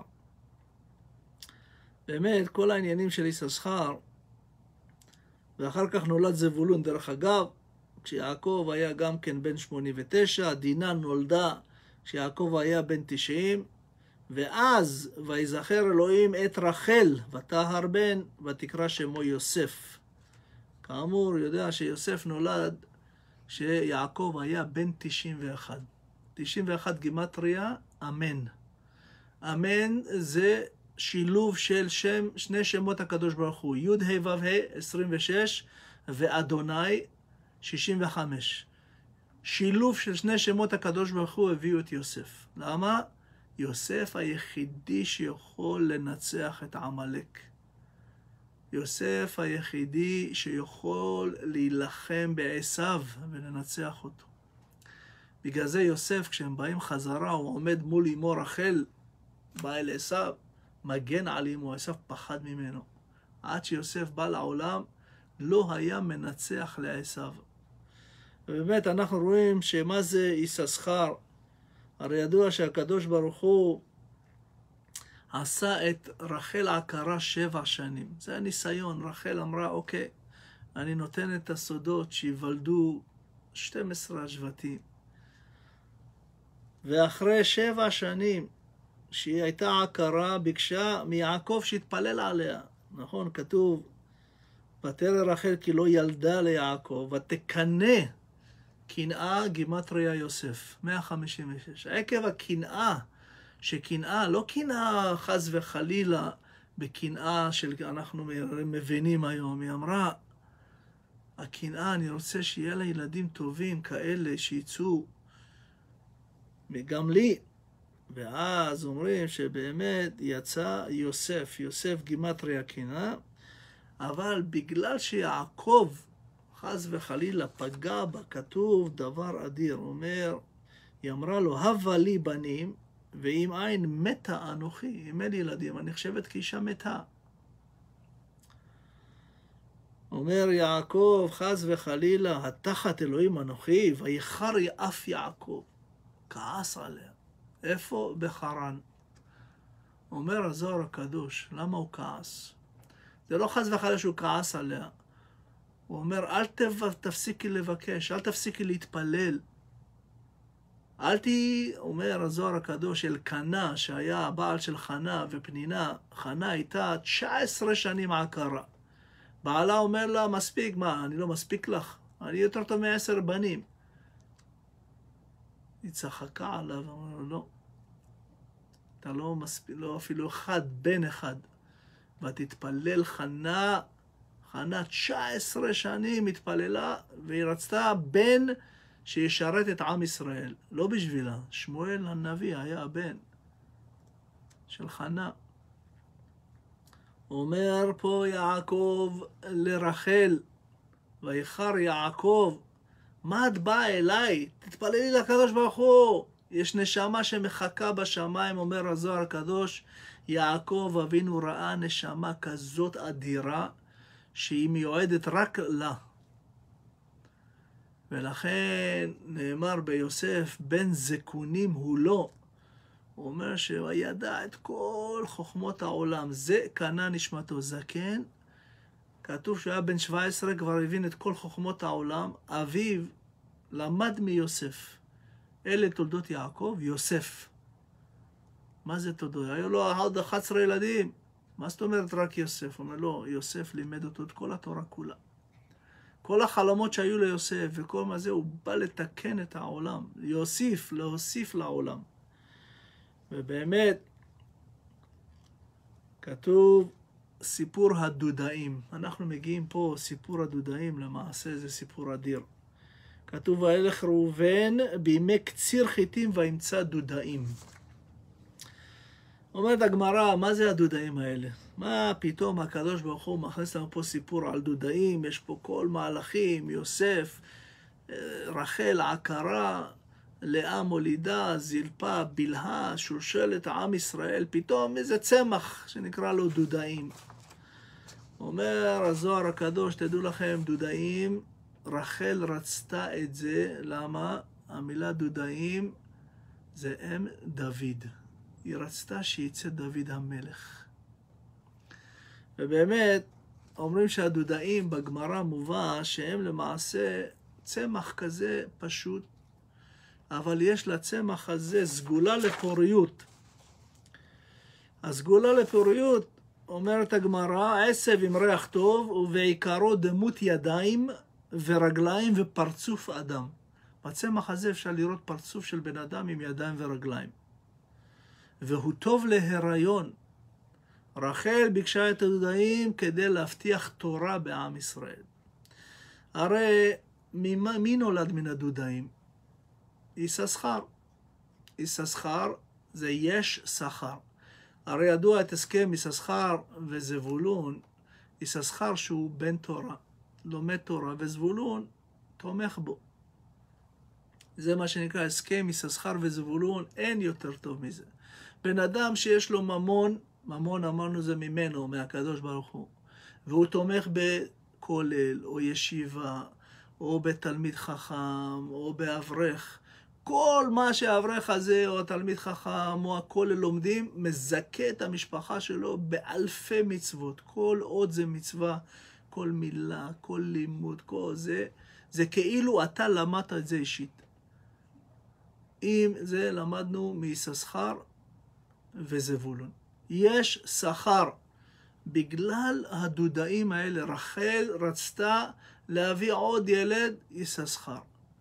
באמת, כל העניינים של יששכר, ואחר כך נולד זבולון. דרך אגב, כשיעקב היה גם כן בן 89, דינה נולדה כשיעקב היה בן 90, ואז ויזכר אלוהים את רחל, ותהר בן, ותקרא שמו יוסף. כאמור, יודע שיוסף נולד כשיעקב היה בן 91. 91 גימטריה, אמן. אמן זה שילוב של שני שמות הקדוש ברוך הוא, י' ה' ו' ה' 26 ואדוני 65. שילוב של שני שמות הקדוש ברוך הוא הביאו את יוסף. למה? יוסף היחידי שיכול לנצח את עמלק. יוסף היחידי שיכול להילחם בעשיו ולנצח אותו. בגלל זה יוסף, כשהם באים חזרה, הוא עומד מול אמו רחל, בא אל עשיו, מגן על אמו, עשיו פחד ממנו. עד שיוסף בא לעולם, לא היה מנצח לעשיו. ובאמת אנחנו רואים שמה זה יששכר. הרי ידוע שהקדוש ברוך הוא עשה את רחל עקרה 7 שנים. זה הניסיון. רחל אמרה, אוקיי, אני נותן את הסודות שיוולדו 12 השבטים. ואחרי 7 שנים שהיא הייתה עקרה, ביקשה מיעקב שיתפלל עליה. נכון, כתוב, ותרא רחל כי לא ילדה ליעקב, ותקנא קנאה גימטריה יוסף, 156. עקב הקנאה, שקנאה, לא קנאה חס וחלילה, בקנאה שאנחנו מבינים היום. היא אמרה, הקנאה, אני רוצה שיהיה לה ילדים טובים כאלה שיצאו, וגם לי. ואז אומרים שבאמת יצא יוסף, יוסף גימטריה קנאה, אבל בגלל שיעקב חס וחלילה פגע בה, כתוב דבר אדיר, אומר, היא אמרה לו, הבה לי בנים, ואם אין מתה אנוכי, אם אין ילדים, אני נחשבת כאישה מתה. אומר יעקב, חס וחלילה, התחת אלוהים אנוכי, ויחר אף יעקב. כעס עליה. איפה? בחרן. אומר הזוהר הקדוש, למה הוא כעס? זה לא חס וחלילה שהוא כעס עליה. הוא אומר, אל תפסיקי לבקש, אל תפסיקי להתפלל. אומר הזוהר הקדוש, אלקנה, שהיה הבעל של חנה ופנינה, חנה הייתה 19 שנים עקרה. בעלה אומר לה, מספיק, מה, אני לא מספיק לך? אני יותר טוב מ10 בנים. היא צחקה עליו, אמרה לו, לא. אתה לא מספיק, לא אפילו בן אחד. ותתפלל חנה 19 שנים התפללה, והיא רצתה בן שישרת את עם ישראל. לא בשבילה, שמואל הנביא היה הבן של חנה. אומר פה יעקב לרחל, ויחר יעקב, מה את באה אליי? תתפללי לקדוש ברוך הוא. יש נשמה שמחכה בשמיים, אומר הזוהר הקדוש, יעקב אבינו ראה נשמה כזאת אדירה, שהיא מיועדת רק לה. ולכן נאמר ביוסף, בן זקונים הוא לא. הוא אומר שהוא ידע את כל חוכמות העולם. זה קנה נשמתו זקן. כתוב שהוא היה בן 17, כבר הבין את כל חוכמות העולם. אביו למד מיוסף. אלה תולדות יעקב, יוסף. מה זה תולדות? היו לו עוד 11 ילדים. מה זאת אומרת רק יוסף? הוא אומר, לא, יוסף לימד אותו את כל התורה כולה. כל החלומות שהיו ליוסף וכל מה זה, הוא בא לתקן את העולם. להוסיף לעולם. ובאמת, כתוב סיפור הדודאים. אנחנו מגיעים פה, סיפור הדודאים, למעשה זה סיפור אדיר. כתוב, וילך ראובן בימי קציר חיטים וימצא דודאים. אומרת הגמרא, מה זה הדודאים האלה? מה פתאום הקדוש ברוך הוא מכניס לנו פה סיפור על דודאים? יש פה כל מהלכים, יוסף, רחל עקרה, לאה מולידה, זלפה, בלהה, שושלת עם ישראל, פתאום איזה צמח שנקרא לו דודאים. אומר הזוהר הקדוש, תדעו לכם, דודאים, רחל רצתה את זה, למה? המילה דודאים זה אם דוד. היא רצתה שיצא דוד המלך. ובאמת, אומרים שהדודאים בגמרא מובא שהם למעשה צמח כזה פשוט, אבל יש לצמח הזה סגולה לפוריות. הסגולה לפוריות, אומרת הגמרא, עשב עם ריח טוב, ובעיקרו דמות ידיים ורגליים ופרצוף אדם. בצמח הזה אפשר לראות פרצוף של בן אדם עם ידיים ורגליים. והוא טוב להיריון. רחל ביקשה את הדודאים כדי להבטיח תורה בעם ישראל. הרי מי נולד מן הדודאים? יששכר. יששכר זה יש שכר. הרי ידוע את הסכם יששכר וזבולון. יששכר שהוא בן תורה, לומד תורה, וזבולון תומך בו. זה מה שנקרא הסכם יששכר וזבולון, אין יותר טוב מזה. בן אדם שיש לו ממון, ממון אמרנו זה ממנו, מהקדוש ברוך הוא, והוא תומך בכולל או ישיבה, או בתלמיד חכם, או באברך. כל מה שהאברך הזה, או התלמיד חכם, או הכולל לומדים, מזכה את המשפחה שלו באלפי מצוות. כל עוד זה מצווה, כל מילה, כל לימוד, כל זה, זה כאילו אתה למדת את זה אישית. אם זה למדנו מיששכר וזבולון. יש שכר. בגלל הדודאים האלה, רחל רצתה להביא עוד ילד, יששכר.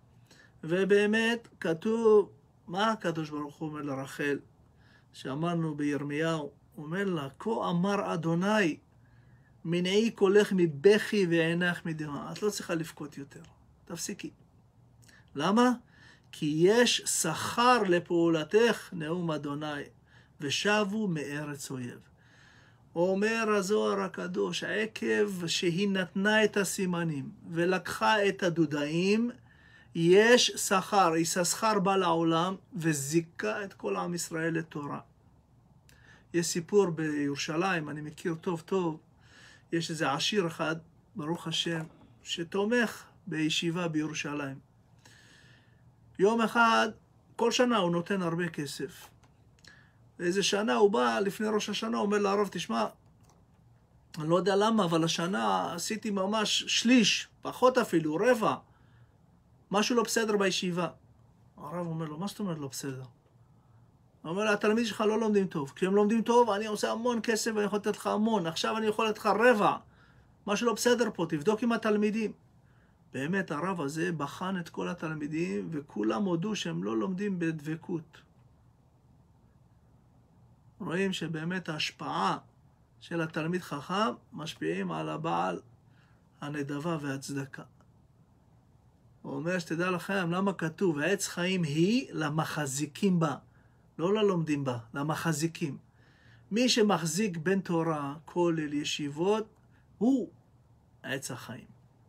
ובאמת כתוב, מה הקדוש ברוך הוא אומר לרחל? שאמרנו בירמיהו, הוא אומר לה, כה אמר אדוני, מנעי קולך מבכי ועינך מדמעה. את לא צריכה לבכות יותר, תפסיקי. למה? כי יש שכר לפעולתך, נאום אדוני, ושבו מארץ אויב. אומר הזוהר הקדוש, עקב שהיא נתנה את הסימנים ולקחה את הדודאים, יש שכר. יששכר בא לעולם וזיקה את כל עם ישראל לתורה. יש סיפור בירושלים, אני מכיר טוב טוב, יש איזה עשיר אחד ברוך השם, שתומך בישיבה בירושלים. יום אחד, כל שנה הוא נותן הרבה כסף. איזה שנה הוא בא לפני ראש השנה, אומר לרב, תשמע, אני לא יודע למה, אבל השנה עשיתי ממש שליש, פחות אפילו, רבע. משהו לא בסדר בישיבה. הרב אומר לו, מה זאת אומרת לא בסדר? הוא אומר, התלמיד שלך לא לומדים טוב. כשהם לומדים טוב, אני עושה המון כסף ואני יכול לתת לך המון. עכשיו אני יכול לתת לך רבע. משהו לא בסדר פה, תבדוק עם התלמידים. באמת, הרב הזה בחן את כל התלמידים, וכולם הודו שהם לא לומדים בדבקות. רואים שבאמת ההשפעה של התלמיד חכם משפיעים על הבעל הנדבה והצדקה. הוא אומר שתדע לכם למה כתוב, עץ חיים היא למחזיקים בה, לא ללומדים בה, למחזיקים. מי שמחזיק בין תורה, כולל, ישיבות, הוא עץ החיים.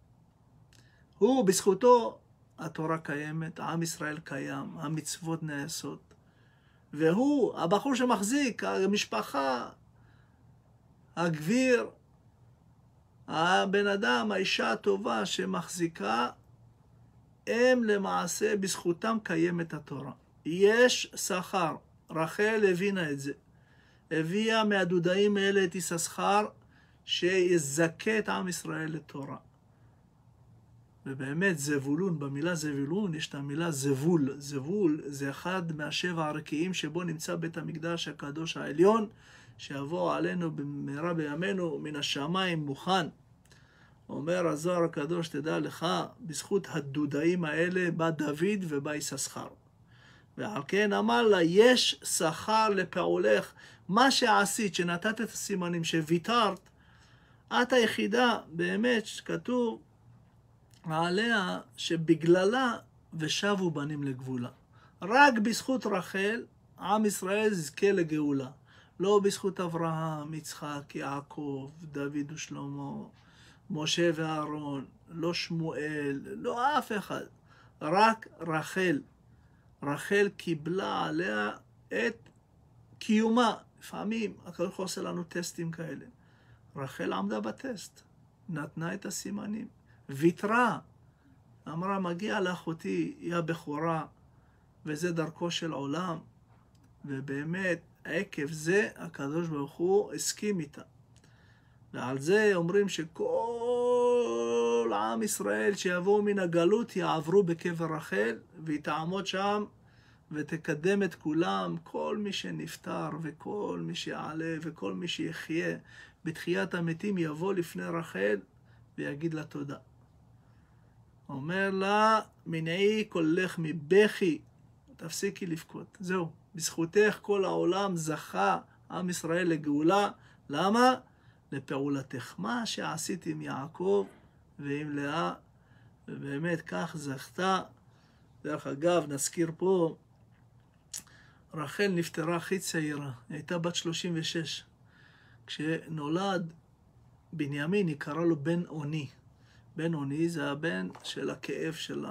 הוא, בזכותו, התורה קיימת, עם ישראל קיים, המצוות נעשות. והוא, הבחור שמחזיק, המשפחה, הגביר, הבן אדם, האישה הטובה שמחזיקה, הם למעשה בזכותם קיימת התורה. יש שכר, רחל הבינה את זה. הביאה מהדודאים האלה את יששכר שיזכה את עם ישראל לתורה. ובאמת זבולון, במילה זבולון יש את המילה זבול. זבול זה אחד מהשבע הרקיעים שבו נמצא בית המקדש הקדוש העליון, שיבוא עלינו במהרה בימינו מן השמיים מוכן. אומר הזוהר הקדוש, תדע לך, בזכות הדודאים האלה בא דוד ובא יששכר. ועל כן אמר לה, יש שכר לפעולך. מה שעשית, שנתת את הסימנים, שוויתרת, את היחידה, באמת, שכתוב עליה, שבגללה ושבו בנים לגבולה. רק בזכות רחל, עם ישראל זכה לגאולה. לא בזכות אברהם, יצחק, יעקב, דוד ושלמה, משה ואהרון, לא שמואל, לא אף אחד. רק רחל. רחל קיבלה עליה את קיומה. לפעמים, הקדוש ברוך הוא עושה לנו טסטים כאלה. רחל עמדה בטסט, נתנה את הסימנים, ויתרה, אמרה, מגיע לאחותי, היא הבכורה, וזה דרכו של עולם, ובאמת, עקב זה, הקדוש ברוך הוא הסכים איתה. ועל זה אומרים שכל עם ישראל שיבואו מן הגלות יעברו בקבר רחל, והיא תעמוד שם ותקדם את כולם, כל מי שנפטר וכל מי שיעלה וכל מי שיחיה בתחיית המתים יבוא לפני רחל ויגיד לה תודה. אומר לה, מנעי קולך מבכי, תפסיקי לבכות. זהו, בזכותך כל העולם זכה עם ישראל לגאולה. למה? לפעולתך. מה שעשית עם יעקב ועם לאה, ובאמת כך זכתה. דרך אגב, נזכיר פה, רחל נפטרה הכי צעירה, היא הייתה בת 36. כשנולד בנימין, היא קרא לו בן עוני. בן עוני זה הבן של הכאב של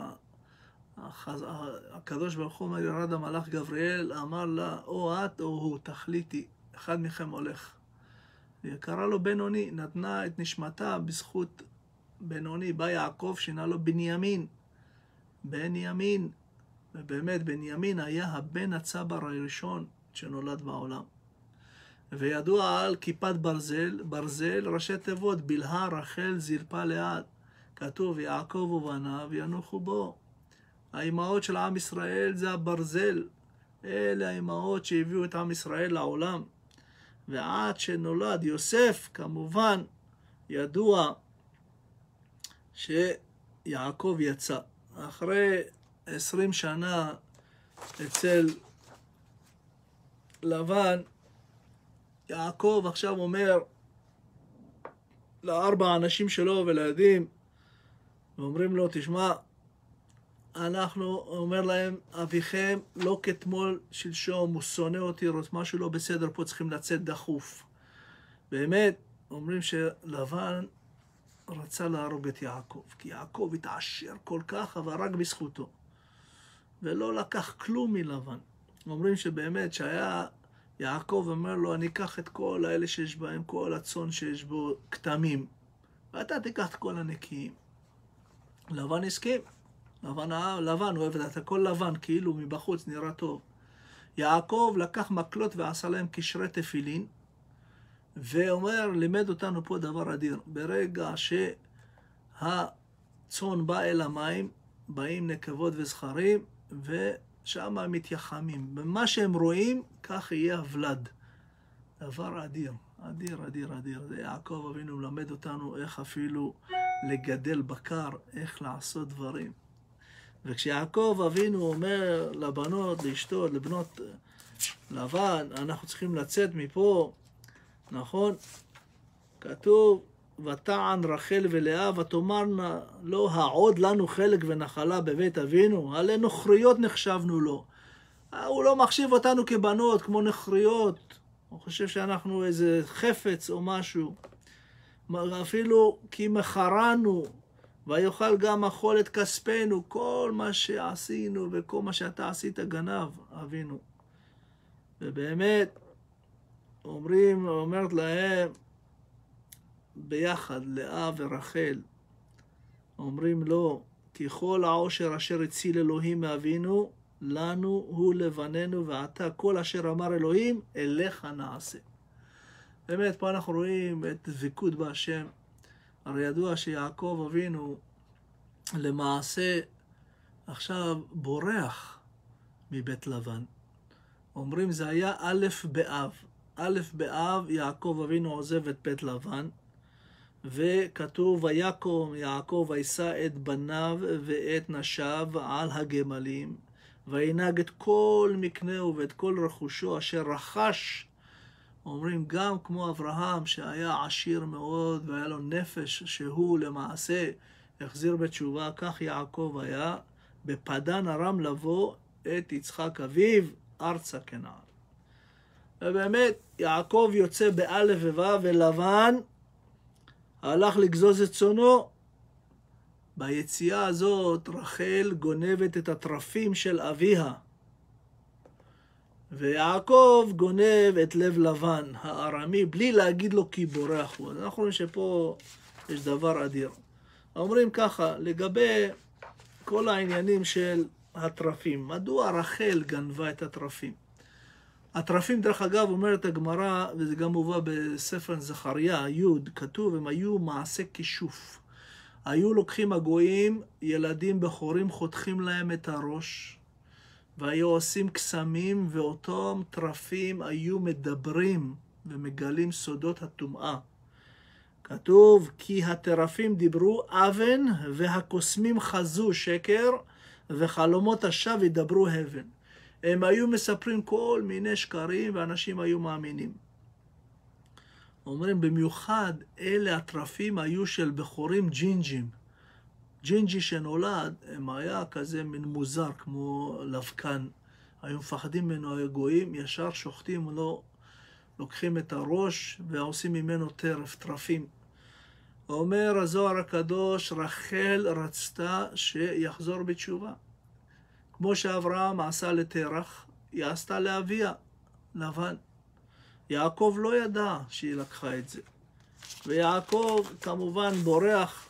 הקדוש ברוך הוא. ירד המלאך גבריאל, אמר לה, או את או הוא, תחליטי, אחד מכם הולך. היא קרא לו בן עוני, נתנה את נשמתה בזכות בן עוני. בא יעקב, שינה לו בנימין. בנימין, ובאמת בנימין היה הבן הצבר הראשון שנולד בעולם. וידוע על כיפת ברזל, ברזל ראשי תיבות, בלהה רחל זלפה לאט. כתוב, יעקב ובניו ינוחו בו. האימהות של עם ישראל זה הברזל. אלה האימהות שהביאו את עם ישראל לעולם. ועד שנולד יוסף, כמובן, ידוע שיעקב יצא. אחרי 20 שנה אצל לבן, יעקב עכשיו אומר לארבע אנשים שלו ולילדים, ואומרים לו, תשמע, אנחנו, אומר להם, אביכם לא כתמול שלשום, הוא שונא אותי, משהו לא בסדר, פה צריכים לצאת דחוף. באמת, אומרים שלבן רצה להרוג את יעקב, כי יעקב התעשר כל כך, אבל רק בזכותו. ולא לקח כלום מלבן. אומרים שבאמת שהיה יעקב אומר לו, אני אקח את כל האלה שיש בהם, כל הצאן שיש בו כתמים. ואתה תיקח את כל הנקיים. לבן הסכים. לבן אוהב את הכל לבן, כאילו מבחוץ נראה טוב. יעקב לקח מקלות ועשה להם קשרי תפילין, ואומר, לימד אותנו פה דבר אדיר. ברגע שהצאן בא אל המים, באים נקבות וזכרים, ושם הם מתייחמים. במה שהם רואים, כך יהיה הוולד. דבר אדיר, אדיר, אדיר, אדיר. זה יעקב אבינו מלמד אותנו איך אפילו לגדל בקר, איך לעשות דברים. וכשיעקב אבינו אומר לבנות, לאשתו, לבנות לבן, אנחנו צריכים לצאת מפה, נכון? כתוב, ותען רחל ולאה ותאמרנה לא העוד לנו חלק ונחלה בבית אבינו, עלי נוכריות נחשבנו לו. הוא לא מחשיב אותנו כבנות, כמו נוכריות. הוא חושב שאנחנו איזה חפץ או משהו. אפילו כי מחרנו, ויאכל גם אכול את כספנו, כל מה שעשינו וכל מה שאתה עשית גנב, אבינו. ובאמת, אומרת להם, ביחד, לאה ורחל, אומרים לו, כי כל העושר אשר הציל אלוהים מאבינו, לנו הוא לבננו, ועתה כל אשר אמר אלוהים, אליך נעשה. באמת, פה אנחנו רואים את דבקות בהשם. הרי ידוע שיעקב אבינו למעשה עכשיו בורח מבית לבן. אומרים זה היה א' באב. א' באב יעקב אבינו עוזב את בית לבן, וכתוב ויקום יעקב וישא את בניו ואת נשיו על הגמלים, וינהג את כל מקנהו ואת כל רכושו אשר רכש. אומרים גם כמו אברהם שהיה עשיר מאוד והיה לו נפש שהוא למעשה החזיר בתשובה, כך יעקב היה בפדן ארם לבוא את יצחק אביו ארצה כנען. ובאמת יעקב יוצא באלף ובא, ולבן הלך לגזוז את צונו. ביציאה הזאת רחל גונבת את הטרפים של אביה, ויעקב גונב את לב לבן הארמי בלי להגיד לו כי בורח הוא. אנחנו רואים שפה יש דבר אדיר. אומרים ככה לגבי כל העניינים של הטרפים, מדוע רחל גנבה את הטרפים? הטרפים דרך אגב אומרת הגמרא, וזה גם מובא בספר זכריה י', כתוב הם היו מעשה כישוף. היו לוקחים הגויים ילדים בכורים, חותכים להם את הראש, והיו עושים קסמים, ואותם טרפים היו מדברים ומגלים סודות הטומאה. כתוב כי הטרפים דיברו אבן, והקוסמים חזו שקר, וחלומות השווא ידברו הבן. הם היו מספרים כל מיני שקרים, ואנשים היו מאמינים. אומרים במיוחד אלה הטרפים היו של בכורים ג'ינג'ים. ג'ינג'י שנולד, הם היה כזה מין מוזר כמו לבקן. היו מפחדים ממנו הגויים, ישר שוחטים לו, לוקחים את הראש ועושים ממנו טרפים. אומר הזוהר הקדוש, רחל רצתה שיחזור בתשובה. כמו שאברהם עשה לתרח, היא עשתה לאביה, לבן. יעקב לא ידע שהיא לקחה את זה. ויעקב כמובן בורח,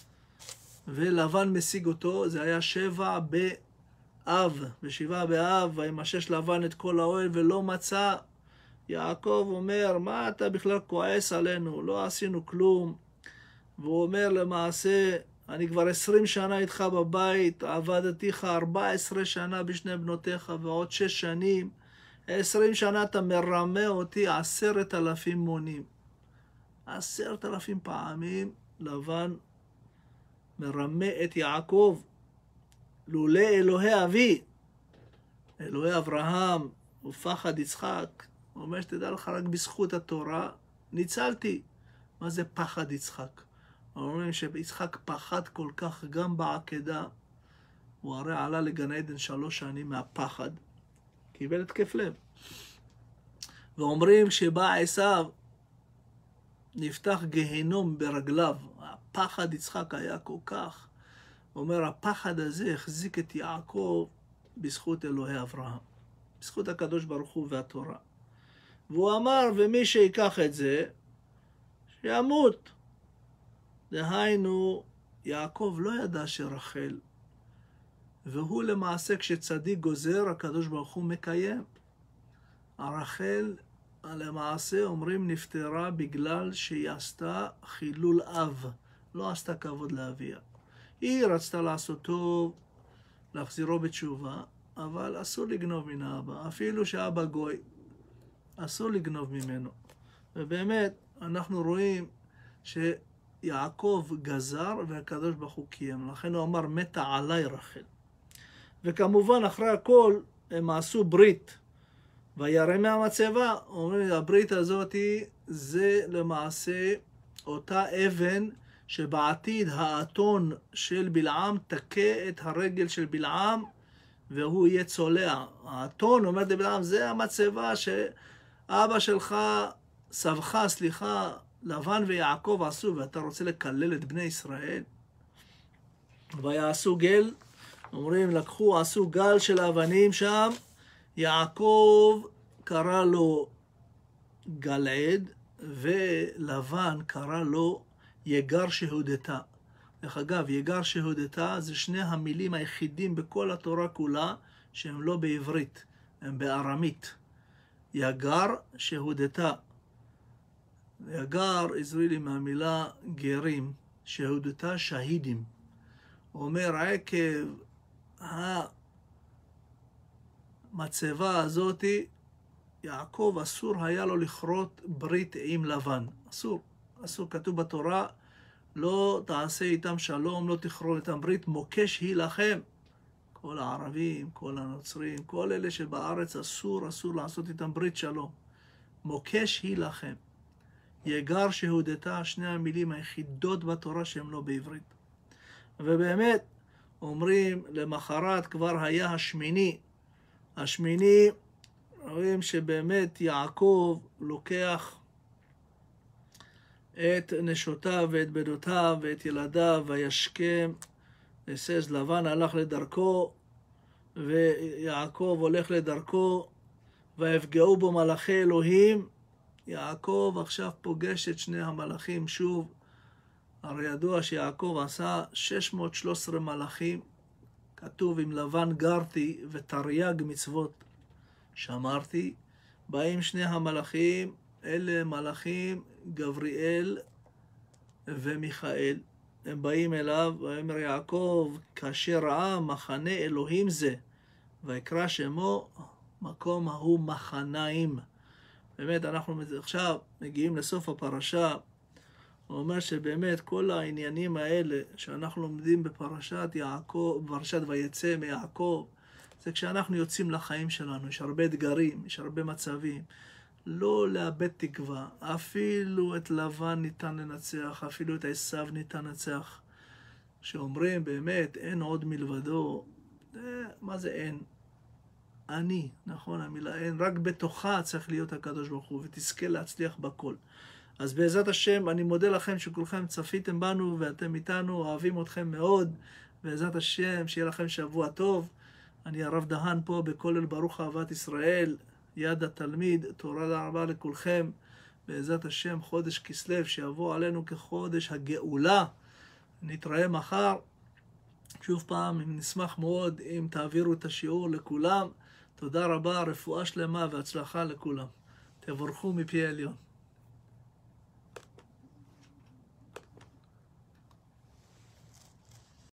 ולבן משיג אותו. זה היה 7 באב, ב7 באב, וימשש לבן את כל האוהל ולא מצא. יעקב אומר, מה אתה בכלל כועס עלינו? לא עשינו כלום. והוא אומר למעשה, אני כבר 20 שנה איתך בבית, עבדתיך 14 שנה בשני בנותיך ועוד 6 שנים. 20 שנה אתה מרמה אותי 10,000 מונים. 10,000 פעמים לבן מרמה את יעקב. לולא אלוהי אבי, אלוהי אברהם ופחד יצחק, הוא אומר שתדע לך רק בזכות התורה ניצלתי. מה זה פחד יצחק? אומרים שיצחק פחד כל כך גם בעקדה. הוא הרי עלה לגן עדן 3 שנים מהפחד, קיבל התקף לב. ואומרים שבא עשיו נפתח גהנום ברגליו. הפחד יצחק היה כל כך. הוא אומר הפחד הזה החזיק את יעקב בזכות אלוהי אברהם, בזכות הקדוש ברוך הוא והתורה. והוא אמר ומי שיקח את זה שימות. דהיינו, יעקב לא ידע שרחל, והוא למעשה כשצדיק גוזר, הקדוש ברוך הוא מקיים. רחל למעשה אומרים נפטרה בגלל שהיא עשתה חילול אב, לא עשתה כבוד לאביה. היא רצתה לעשות טוב, להחזירו בתשובה, אבל אסור לגנוב מן האבא, אפילו שאבא גוי, אסור לגנוב ממנו. ובאמת אנחנו רואים שיעקב גזר והקדוש ברוך הוא קיים, לכן הוא אמר מתה עליי רחל. וכמובן אחרי הכל הם עשו ברית, וירא מהמצבה, אומרים הברית הזאת זה למעשה אותה אבן שבעתיד האתון של בלעם תכה את הרגל של בלעם והוא יהיה צולע. האתון אומר לבלעם זה המצבה שאבא שלך, סבך, לבן ויעקב עשו ואתה רוצה לקלל את בני ישראל. ויעשו גל, אומרים לקחו עשו גל של אבנים שם, יעקב קרא לו גלעד ולבן קרא לו יגר שהודתה. דרך אגב, יגר שהודתה זה שני המילים היחידים בכל התורה כולה שהם לא בעברית, הם בארמית. יגר שהודתה. יגר עזרי מהמילה גרים, שהודתה שהידים. הוא אומר עקב המצבה הזאת, יעקב אסור היה לו לכרות ברית עם לבן. אסור. אסור, כתוב בתורה, לא תעשה איתם שלום, לא תכרות איתם ברית, מוקש היא לכם. כל הערבים, כל הנוצרים, כל אלה שבארץ אסור לעשות איתם ברית שלום. מוקש היא לכם. יגר שהודתה, שני המילים היחידות בתורה שהם לא בעברית. ובאמת, אומרים, למחרת כבר היה השמיני. השמיני, רואים שבאמת יעקב לוקח את נשותיו ואת בנותיו ואת ילדיו וישכם. וסז לבן הלך לדרכו ויעקב הולך לדרכו ויפגעו בו מלאכי אלוהים. יעקב עכשיו פוגש את שני המלאכים שוב. הרי ידוע שיעקב עשה 613 מלאכים. כתוב עם לבן גרתי ותרי"ג מצוות שמרתי. באים שני המלאכים, אלה מלאכים גבריאל ומיכאל. הם באים אליו, ואומר יעקב, כאשר ראה מחנה אלוהים זה, ויקרא שמו מקום ההוא מחניים. באמת אנחנו עכשיו מגיעים לסוף הפרשה, הוא אומר שבאמת כל העניינים האלה שאנחנו לומדים בפרשת יעקב, בפרשת ויצא מיעקב, זה כשאנחנו יוצאים לחיים שלנו, יש הרבה אתגרים, יש הרבה מצבים. לא לאבד תקווה, אפילו את לבן ניתן לנצח, אפילו את עשיו ניתן לנצח. שאומרים באמת אין עוד מלבדו, מה זה אין? אני, נכון המילה אין, רק בתוכה צריך להיות הקדוש ברוך הוא ותזכה להצליח בכל. אז בעזרת השם אני מודה לכם שכולכם צפיתם בנו ואתם איתנו, אוהבים אתכם מאוד. בעזרת השם שיהיה לכם שבוע טוב. אני הרב דהן פה בכולל ברוך אהבת ישראל. יד התלמיד, תורה רבה לכולכם, בעזרת השם חודש כסלו שיבוא עלינו כחודש הגאולה. נתראה מחר, שוב פעם נשמח מאוד אם תעבירו את השיעור לכולם. תודה רבה, רפואה שלמה והצלחה לכולם, תבורכו מפי עליון.